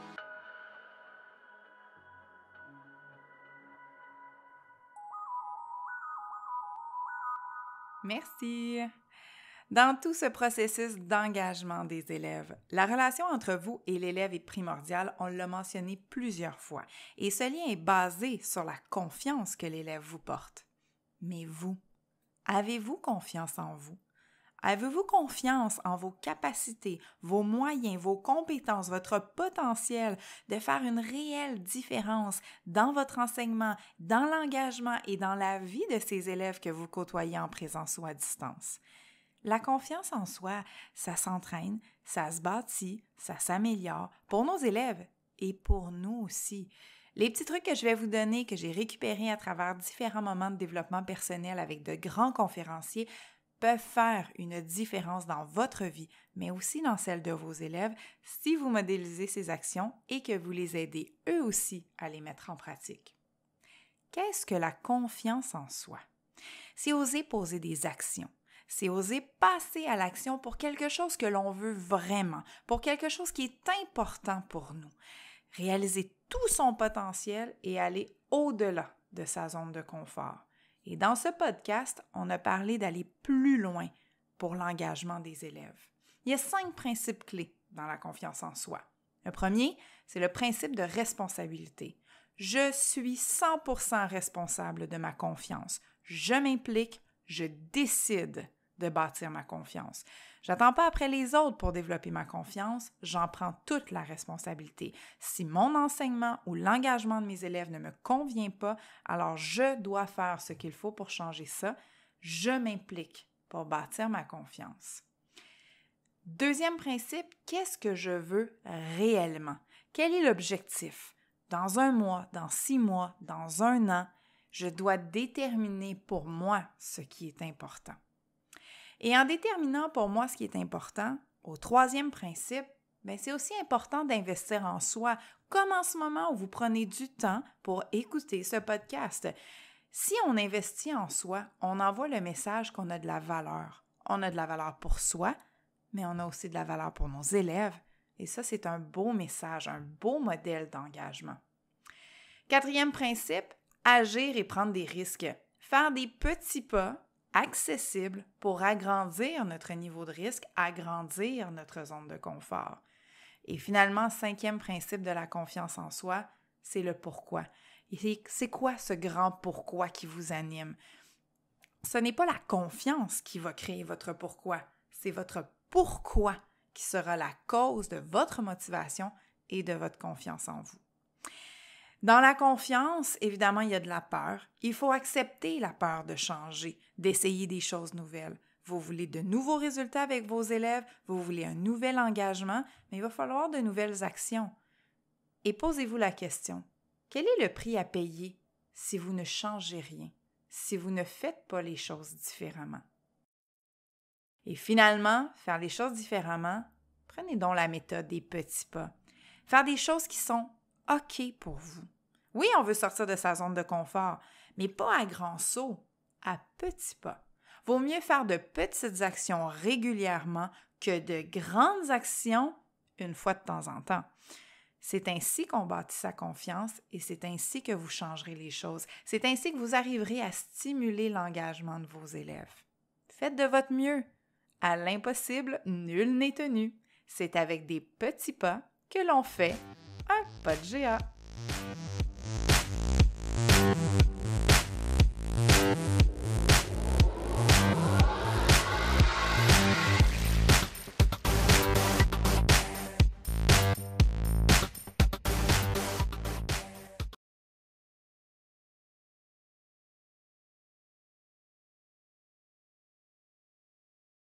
[SPEAKER 15] Merci. Dans tout ce processus d'engagement des élèves, la relation entre vous et l'élève est primordiale, on l'a mentionné plusieurs fois, et ce lien est basé sur la confiance que l'élève vous porte. Mais vous, avez-vous confiance en vous? Avez-vous confiance en vos capacités, vos moyens, vos compétences, votre potentiel de faire une réelle différence dans votre enseignement, dans l'engagement et dans la vie de ces élèves que vous côtoyez en présence ou à distance? La confiance en soi, ça s'entraîne, ça se bâtit, ça s'améliore pour nos élèves et pour nous aussi. Les petits trucs que je vais vous donner, que j'ai récupérés à travers différents moments de développement personnel avec de grands conférenciers, peuvent faire une différence dans votre vie, mais aussi dans celle de vos élèves si vous modélisez ces actions et que vous les aidez eux aussi à les mettre en pratique. Qu'est-ce que la confiance en soi? C'est oser poser des actions. C'est oser passer à l'action pour quelque chose que l'on veut vraiment, pour quelque chose qui est important pour nous. Réaliser tout son potentiel et aller au-delà de sa zone de confort. Et dans ce podcast, on a parlé d'aller plus loin pour l'engagement des élèves. Il y a 5 principes clés dans la confiance en soi. Le premier, c'est le principe de responsabilité. Je suis 100% responsable de ma confiance. Je m'implique, je décide de bâtir ma confiance. J'attends pas après les autres pour développer ma confiance, j'en prends toute la responsabilité. Si mon enseignement ou l'engagement de mes élèves ne me convient pas, alors je dois faire ce qu'il faut pour changer ça. Je m'implique pour bâtir ma confiance. Deuxième principe, qu'est-ce que je veux réellement? Quel est l'objectif? Dans 1 mois, dans 6 mois, dans 1 an, je dois déterminer pour moi ce qui est important. Et en déterminant pour moi ce qui est important, au 3e principe, c'est aussi important d'investir en soi, comme en ce moment où vous prenez du temps pour écouter ce podcast. Si on investit en soi, on envoie le message qu'on a de la valeur. On a de la valeur pour soi, mais on a aussi de la valeur pour nos élèves. Et ça, c'est un beau message, un beau modèle d'engagement. 4e principe, agir et prendre des risques. Faire des petits pas accessibles pour agrandir notre niveau de risque, agrandir notre zone de confort. Et finalement, 5e principe de la confiance en soi, c'est le pourquoi. Et c'est quoi ce grand pourquoi qui vous anime? Ce n'est pas la confiance qui va créer votre pourquoi, c'est votre pourquoi qui sera la cause de votre motivation et de votre confiance en vous. Dans la confiance, évidemment, il y a de la peur. Il faut accepter la peur de changer, d'essayer des choses nouvelles. Vous voulez de nouveaux résultats avec vos élèves, vous voulez un nouvel engagement, mais il va falloir de nouvelles actions. Et posez-vous la question, quel est le prix à payer si vous ne changez rien, si vous ne faites pas les choses différemment? Et finalement, faire les choses différemment, prenez donc la méthode des petits pas. Faire des choses qui sont OK pour vous. Oui, on veut sortir de sa zone de confort, mais pas à grands sauts, à petits pas. Vaut mieux faire de petites actions régulièrement que de grandes actions une fois de temps en temps. C'est ainsi qu'on bâtit sa confiance et c'est ainsi que vous changerez les choses. C'est ainsi que vous arriverez à stimuler l'engagement de vos élèves. Faites de votre mieux. À l'impossible, nul n'est tenu. C'est avec des petits pas que l'on fait un pas de géant.